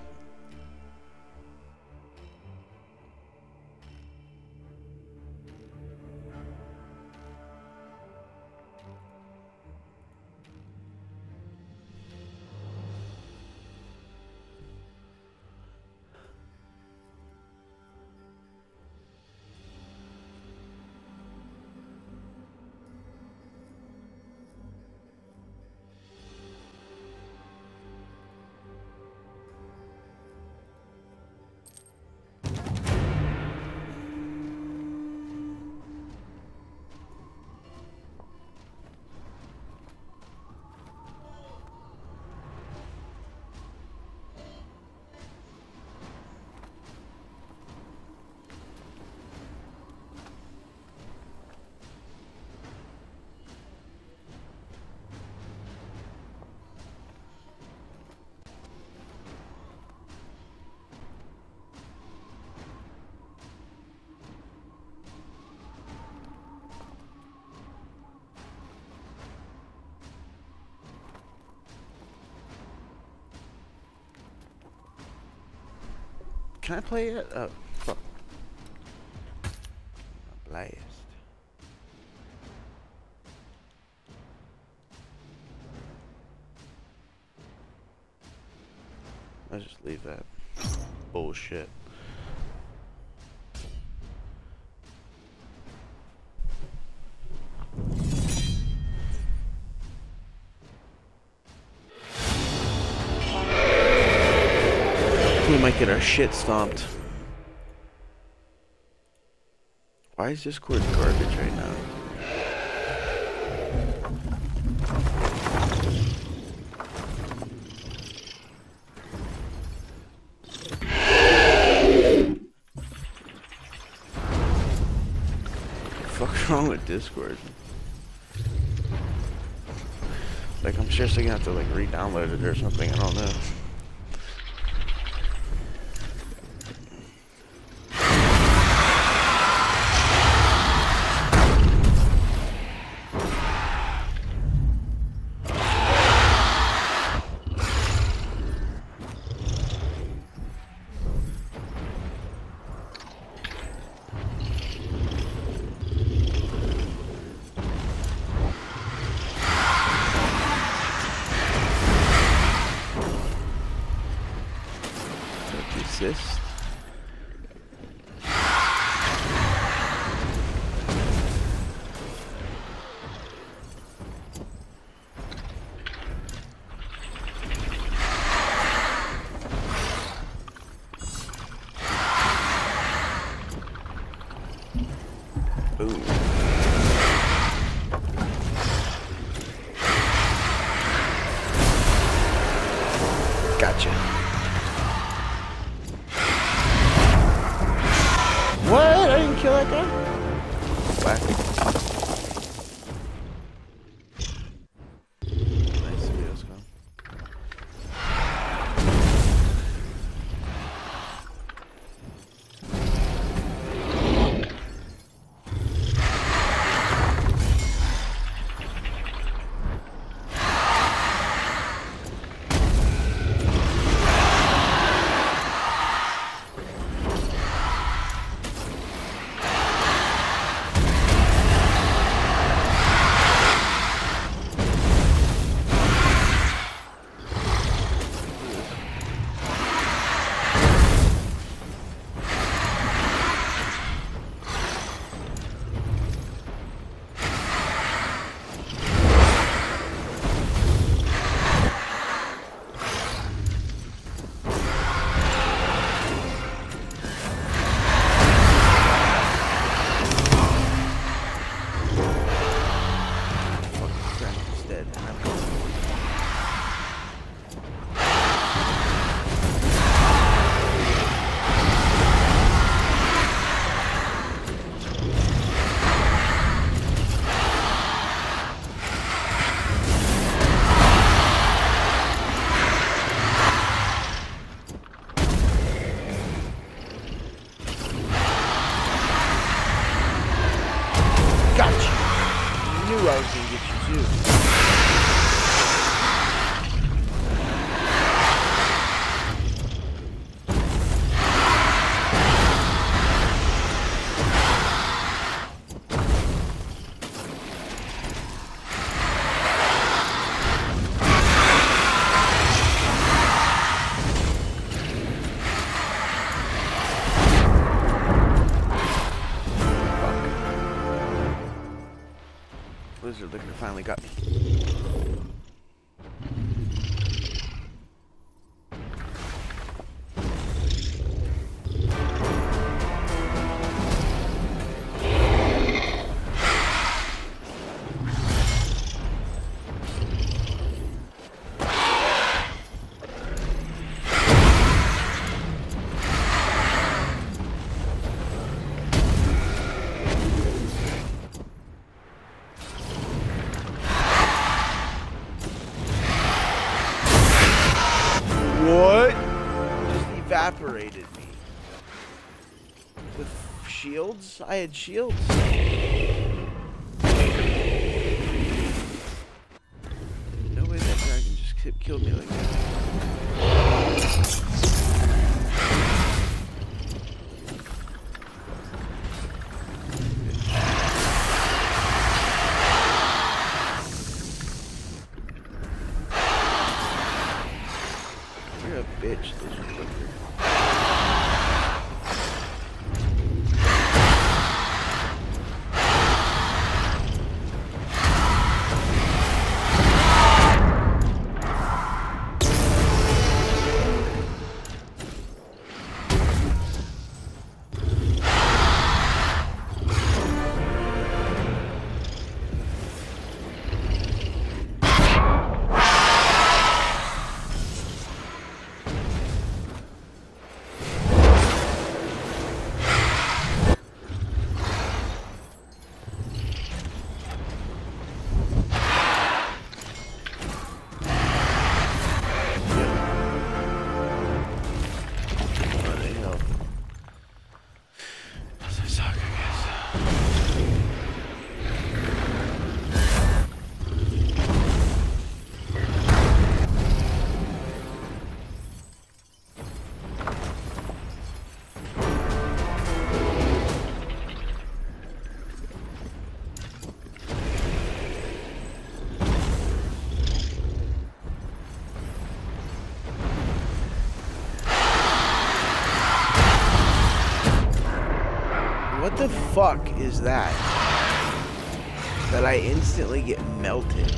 Can I play it? Oh, fuck. Blast. I'll just leave that bullshit. We might get our shit stomped. Why is Discord garbage right now? What's wrong with Discord? Like, I'm seriously gonna have to like re-download it or something. I don't know. Assist. Boom. Gotcha. What? I didn't kill that guy? Whack. Nice videos gone. I was gonna get you too. Blizzard Liquor finally got me. What? Just evaporated me. With shields? I had shields. No way that dragon just killed me like that. You're a bitch, Lizard Liquor. the fuck is that? That I instantly get melted.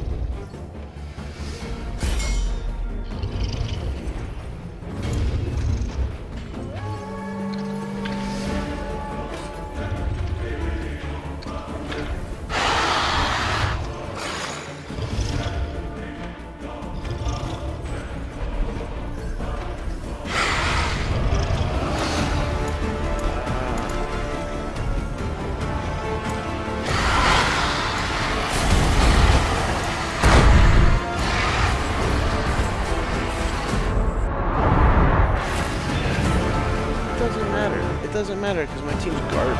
It doesn't matter because my team's garbage.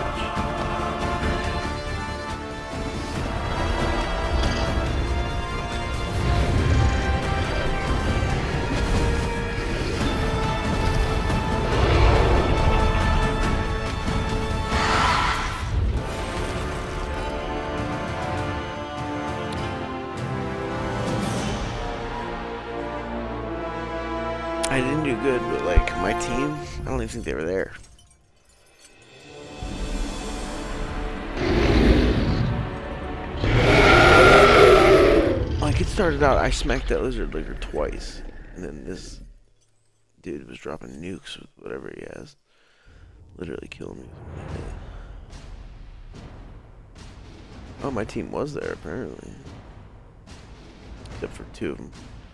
I didn't do good, but like my team, I don't even think they were there. Like, it started out, I smacked that lizard licker twice, and then this dude was dropping nukes with whatever he has. Literally killing me. Oh, my team was there, apparently. Except for two of them.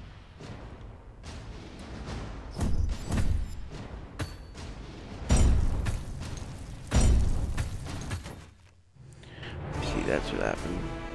See, that's what happened.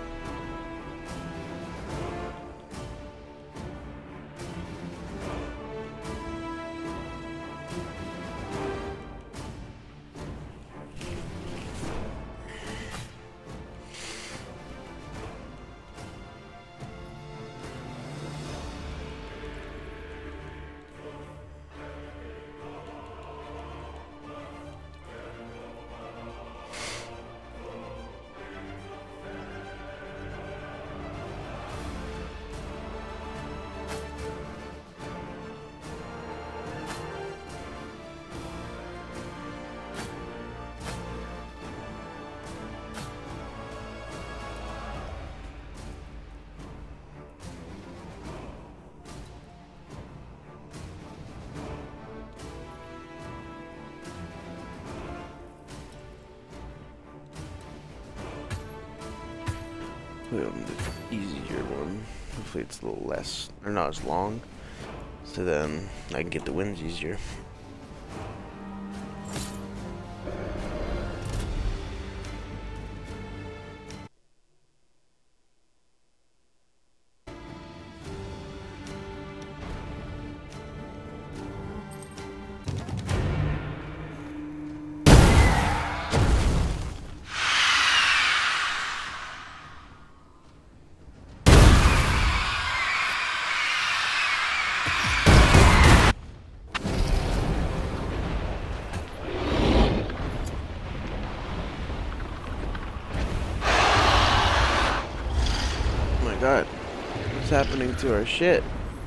The easier one. Hopefully it's a little less, or not as long, so then I can get the wins easier. God, what's happening to our shit?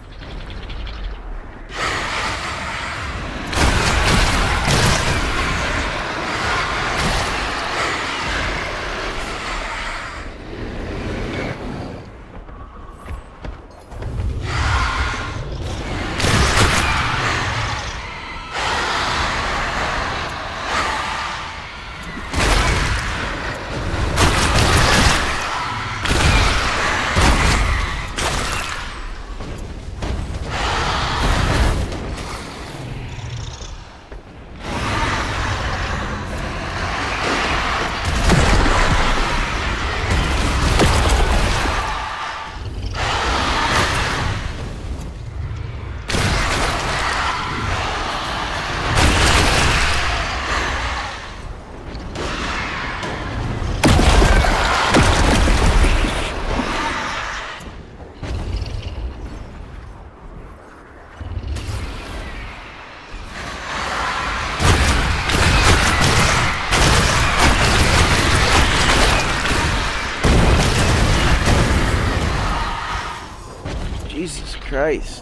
Jesus Christ.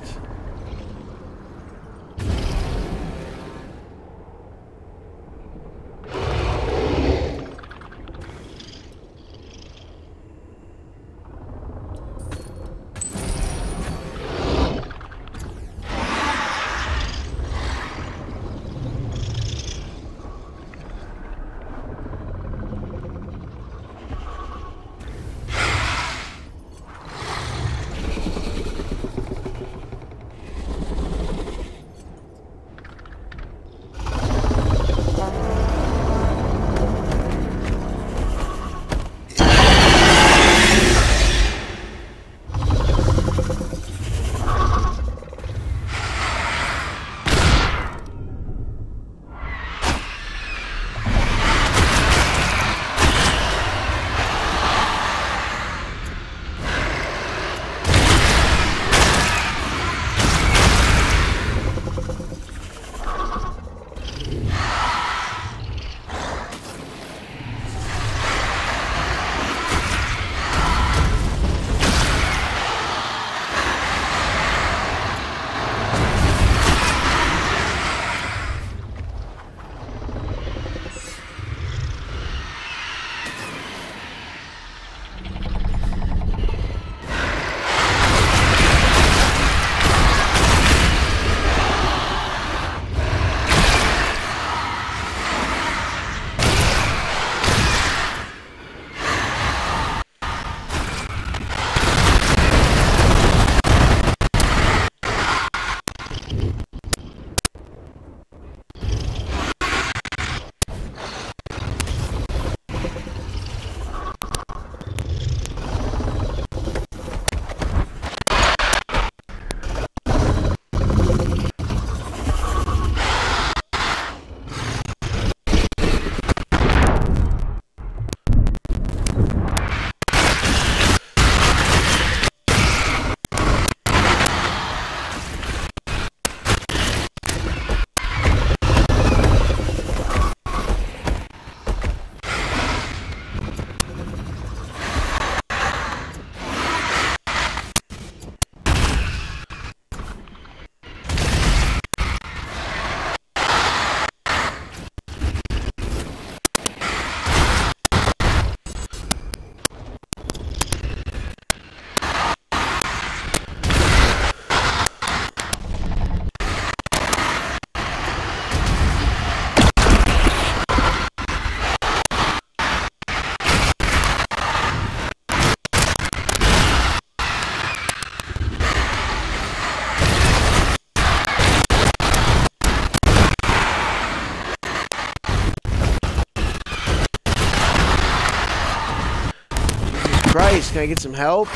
Can I get some help?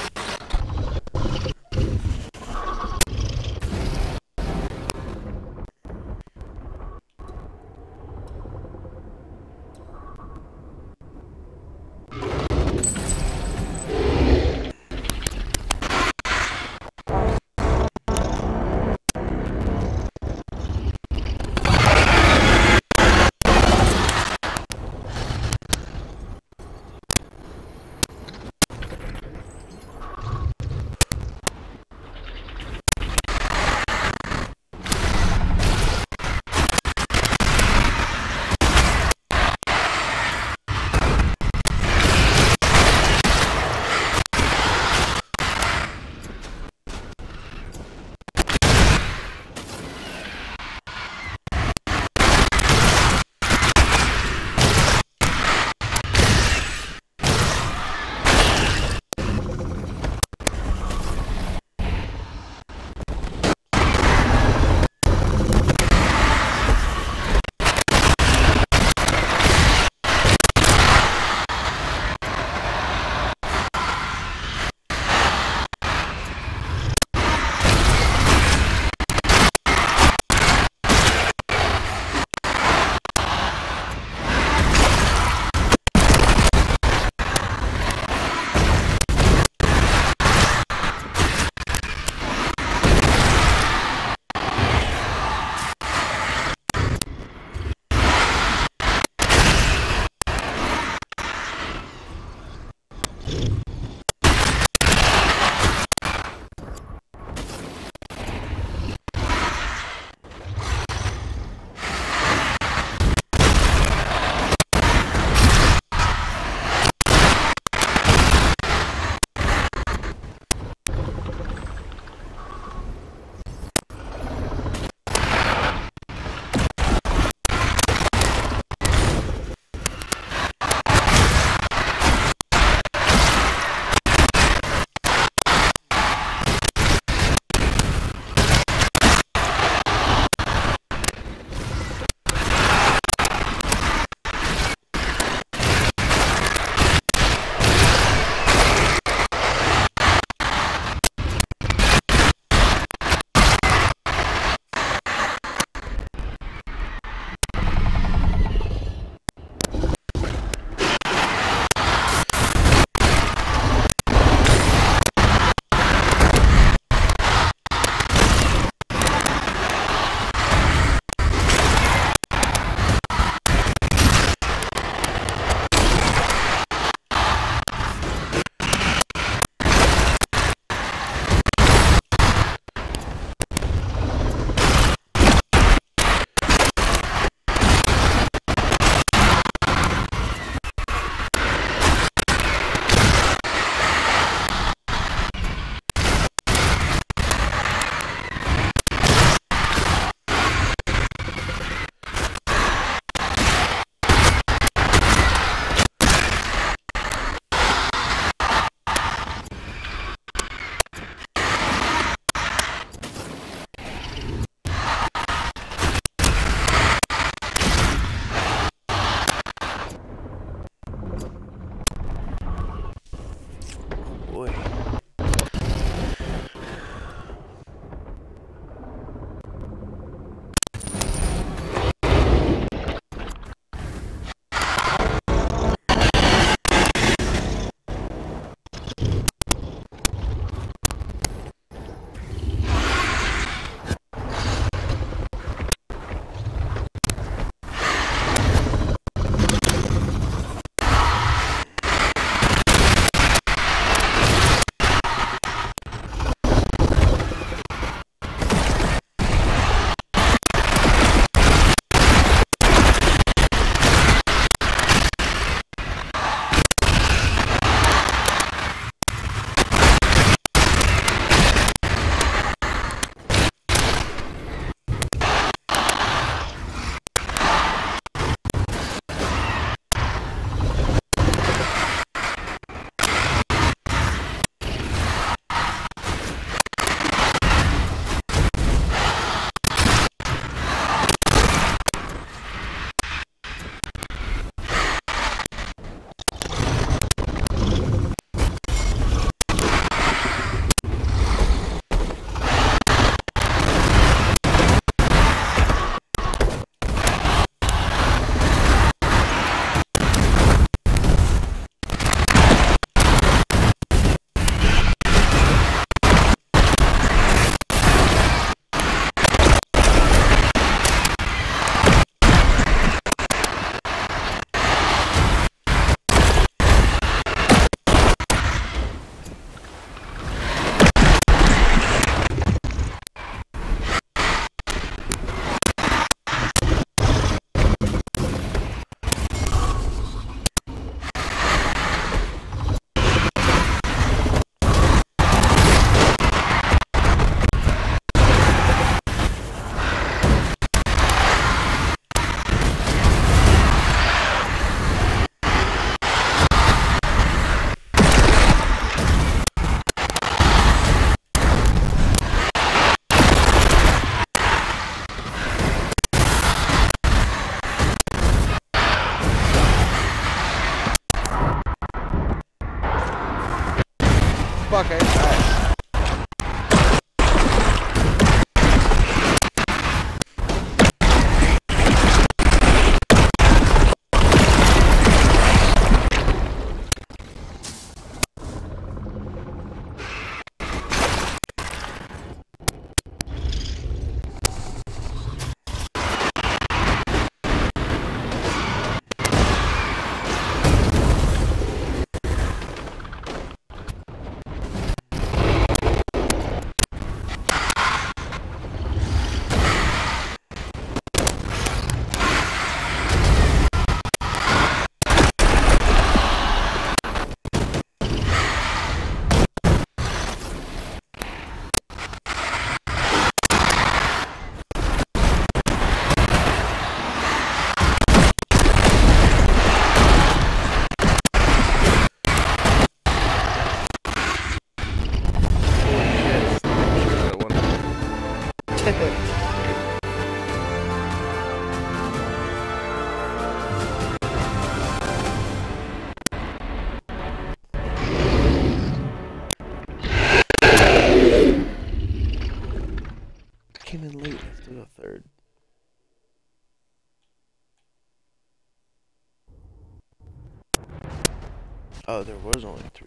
Oh, there was only three.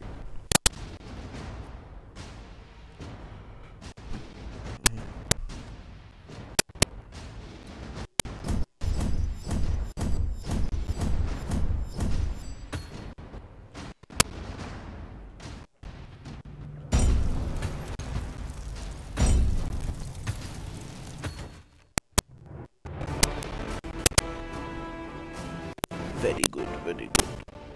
Very good, very good.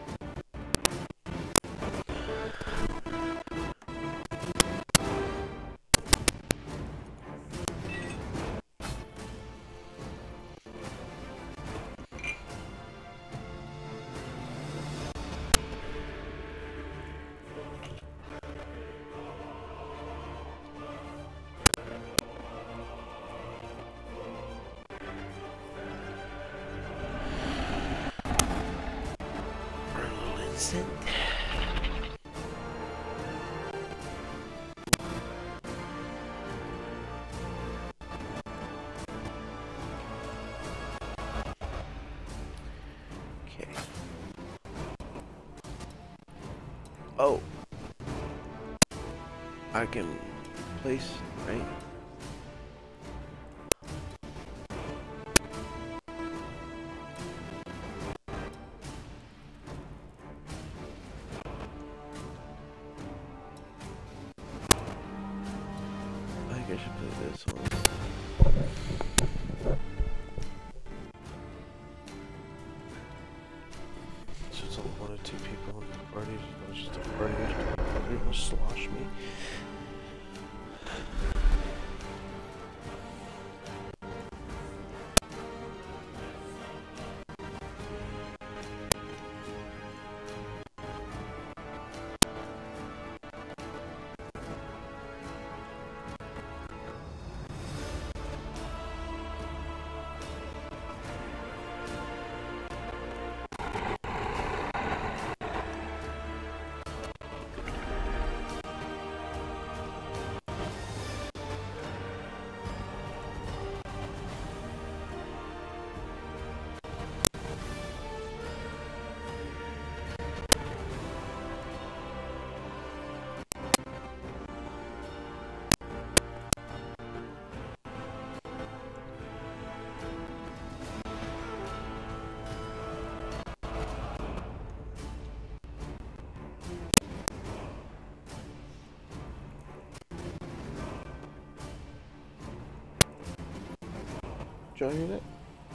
Instant. Okay. Oh. I can place, right? I think I should play this one. So it's only one or two people in the party. It's just a party. They're gonna slosh me. Did you hear that?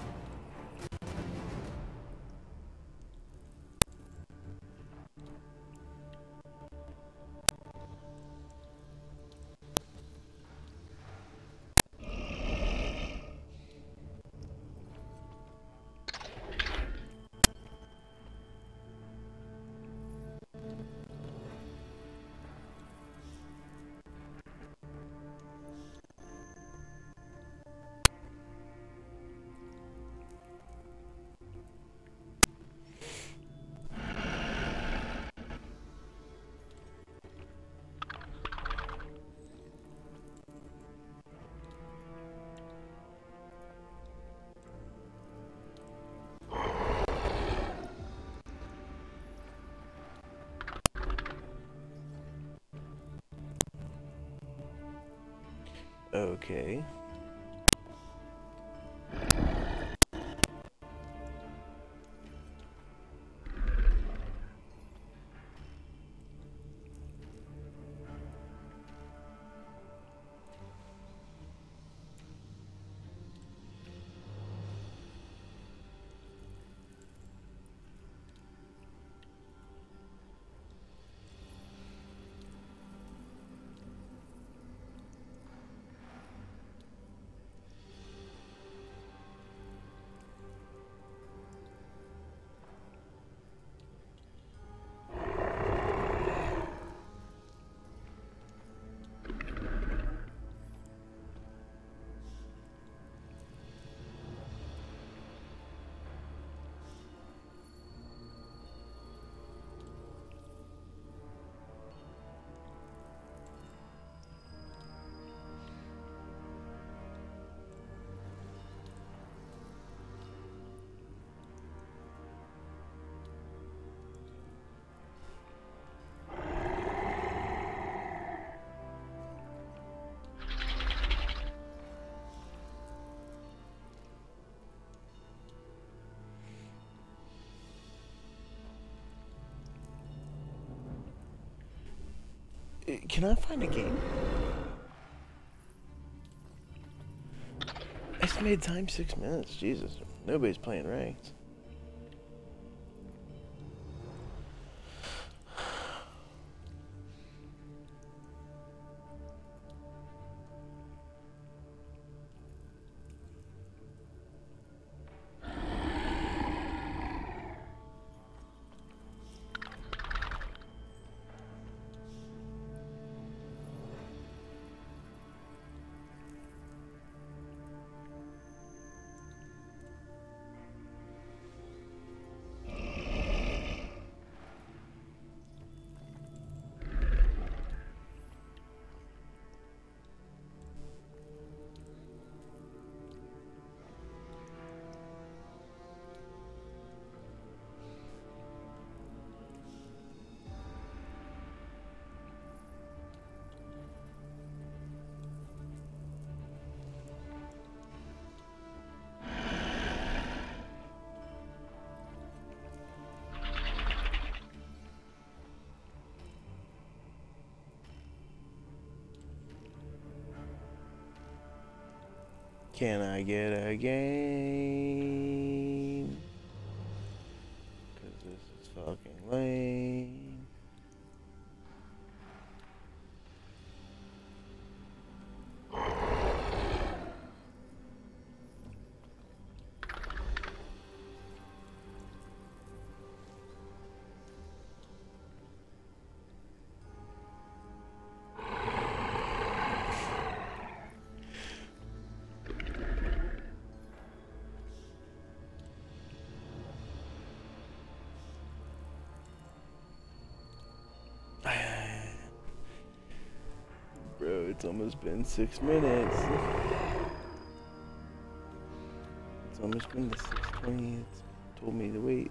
Okay. Uh, Can I find a game? Estimated time six minutes. Jesus, nobody's playing ranked. Can I get a game? Cause this is fucking lame. Bro, it's almost been six minutes. It's almost been the six twenty. It's told me to wait.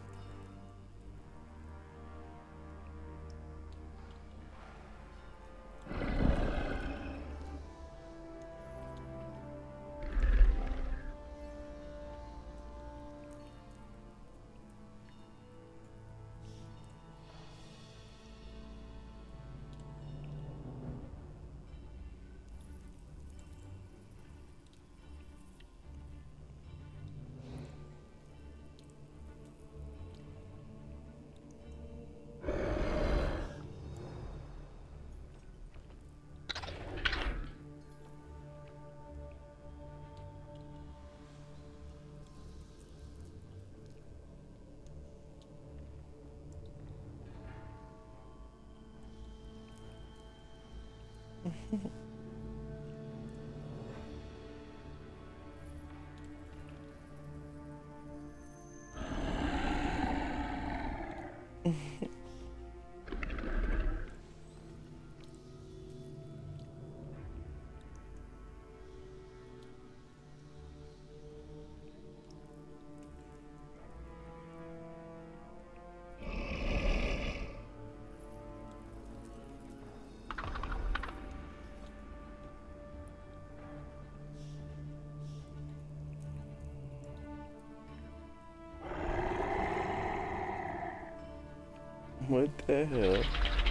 What the hell?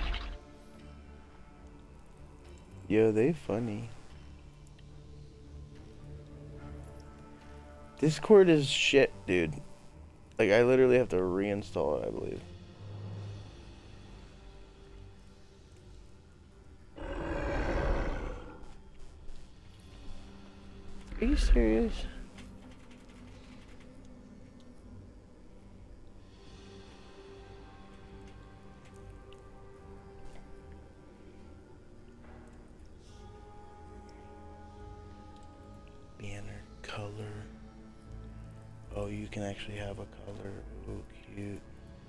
Yo, they funny. Discord is shit, dude. Like, I literally have to reinstall it, I believe. Are you serious? Banner color. Oh, you can actually have a color. Oh, cute.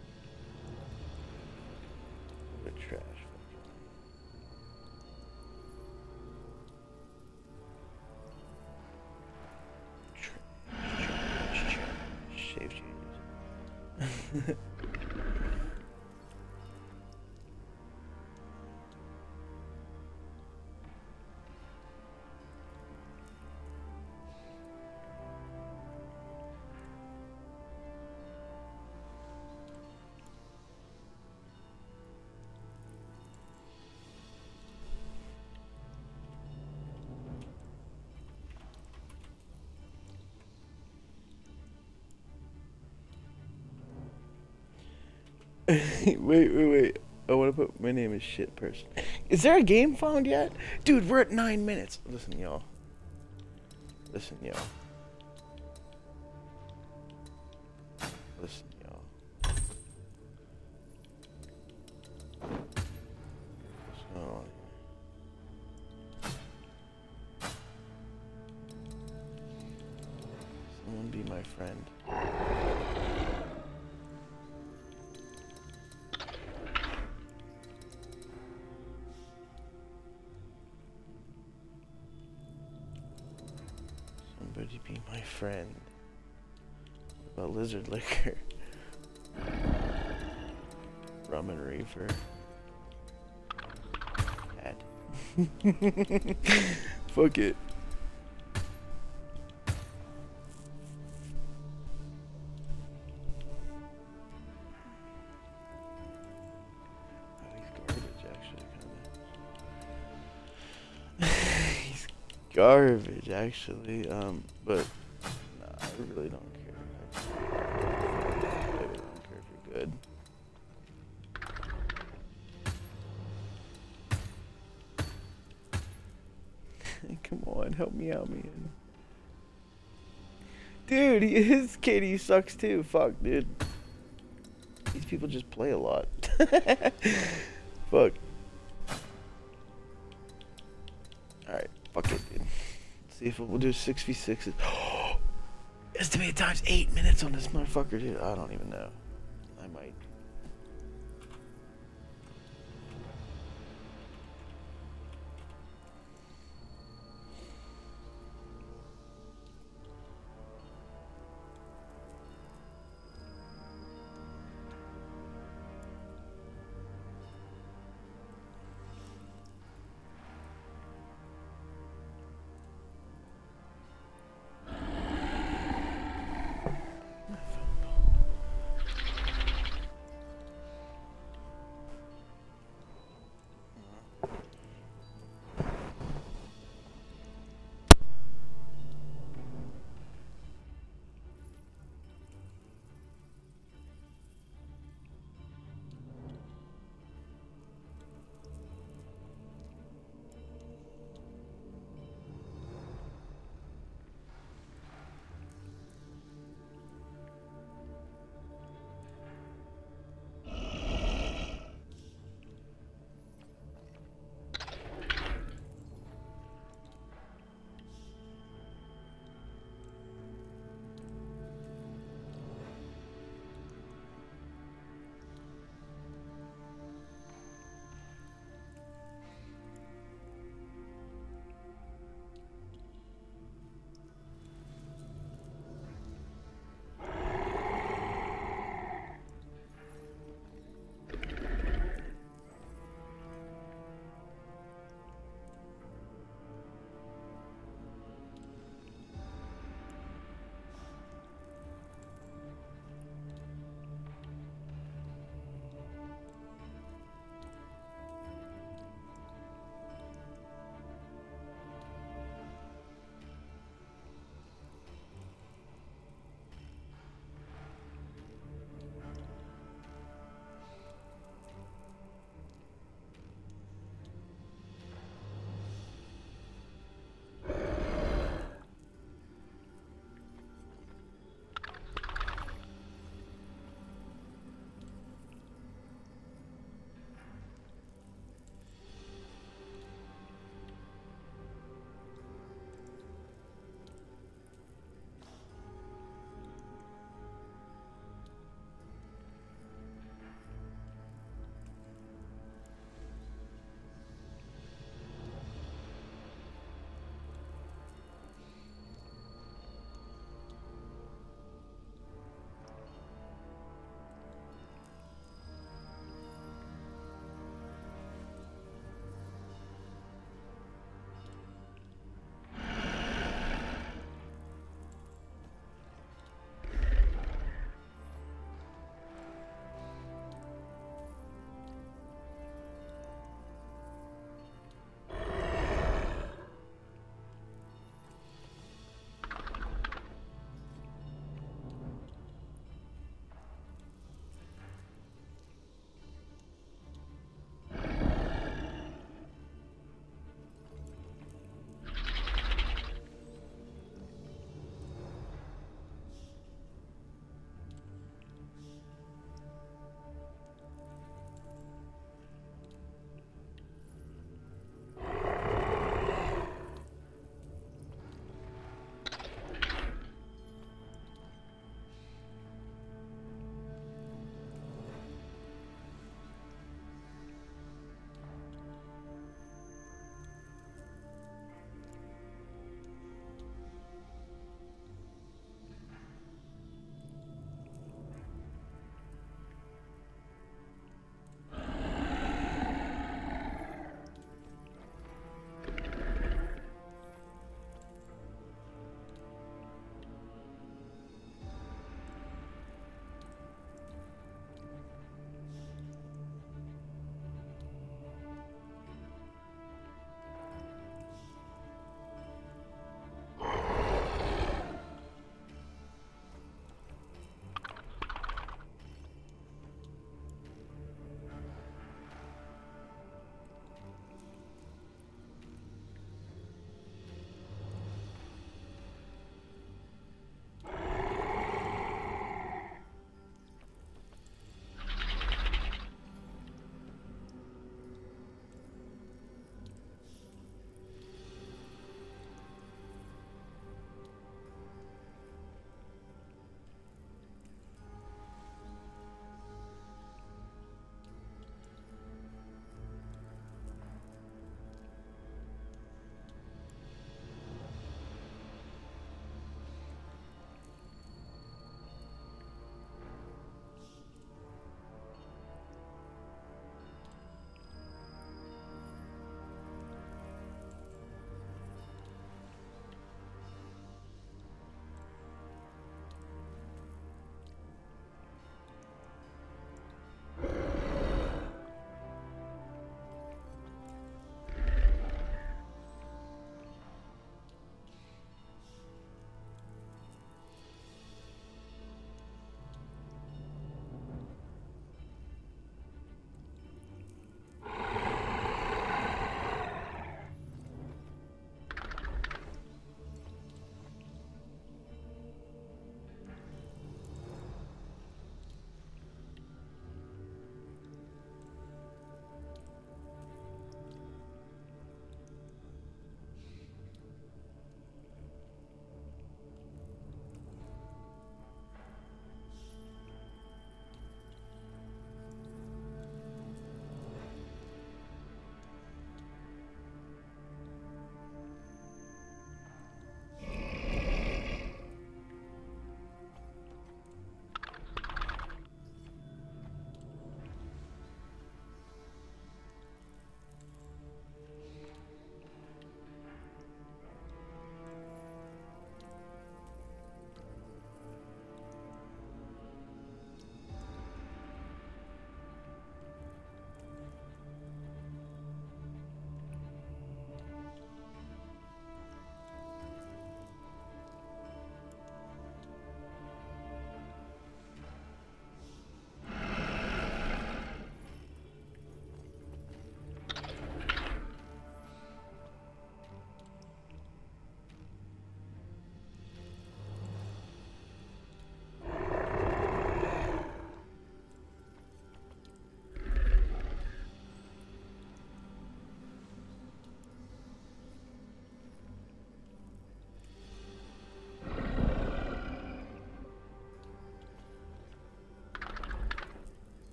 What trash. Trash, trash, trash. Save changes. wait, wait, wait. I want to put my name as shit person. Is there a game found yet? Dude, we're at nine minutes. Listen, y'all. Listen, y'all. Listen, y'all. What's going on here? Someone be my friend. Somebody be my friend. What about lizard liquor? Rum and reefer. Bad. Fuck it. Oh, he's garbage, actually, kinda. He's garbage, actually. Um, but nah, I really don't care. I really don't care if you're good. Come on, help me out, man. Dude, he, his K D sucks too. Fuck, dude. These people just play a lot. Fuck. Alright, fuck it, dude. Let's see if we'll do six v sixes. Estimated times eight minutes on this motherfucker, dude. I don't even know. I might.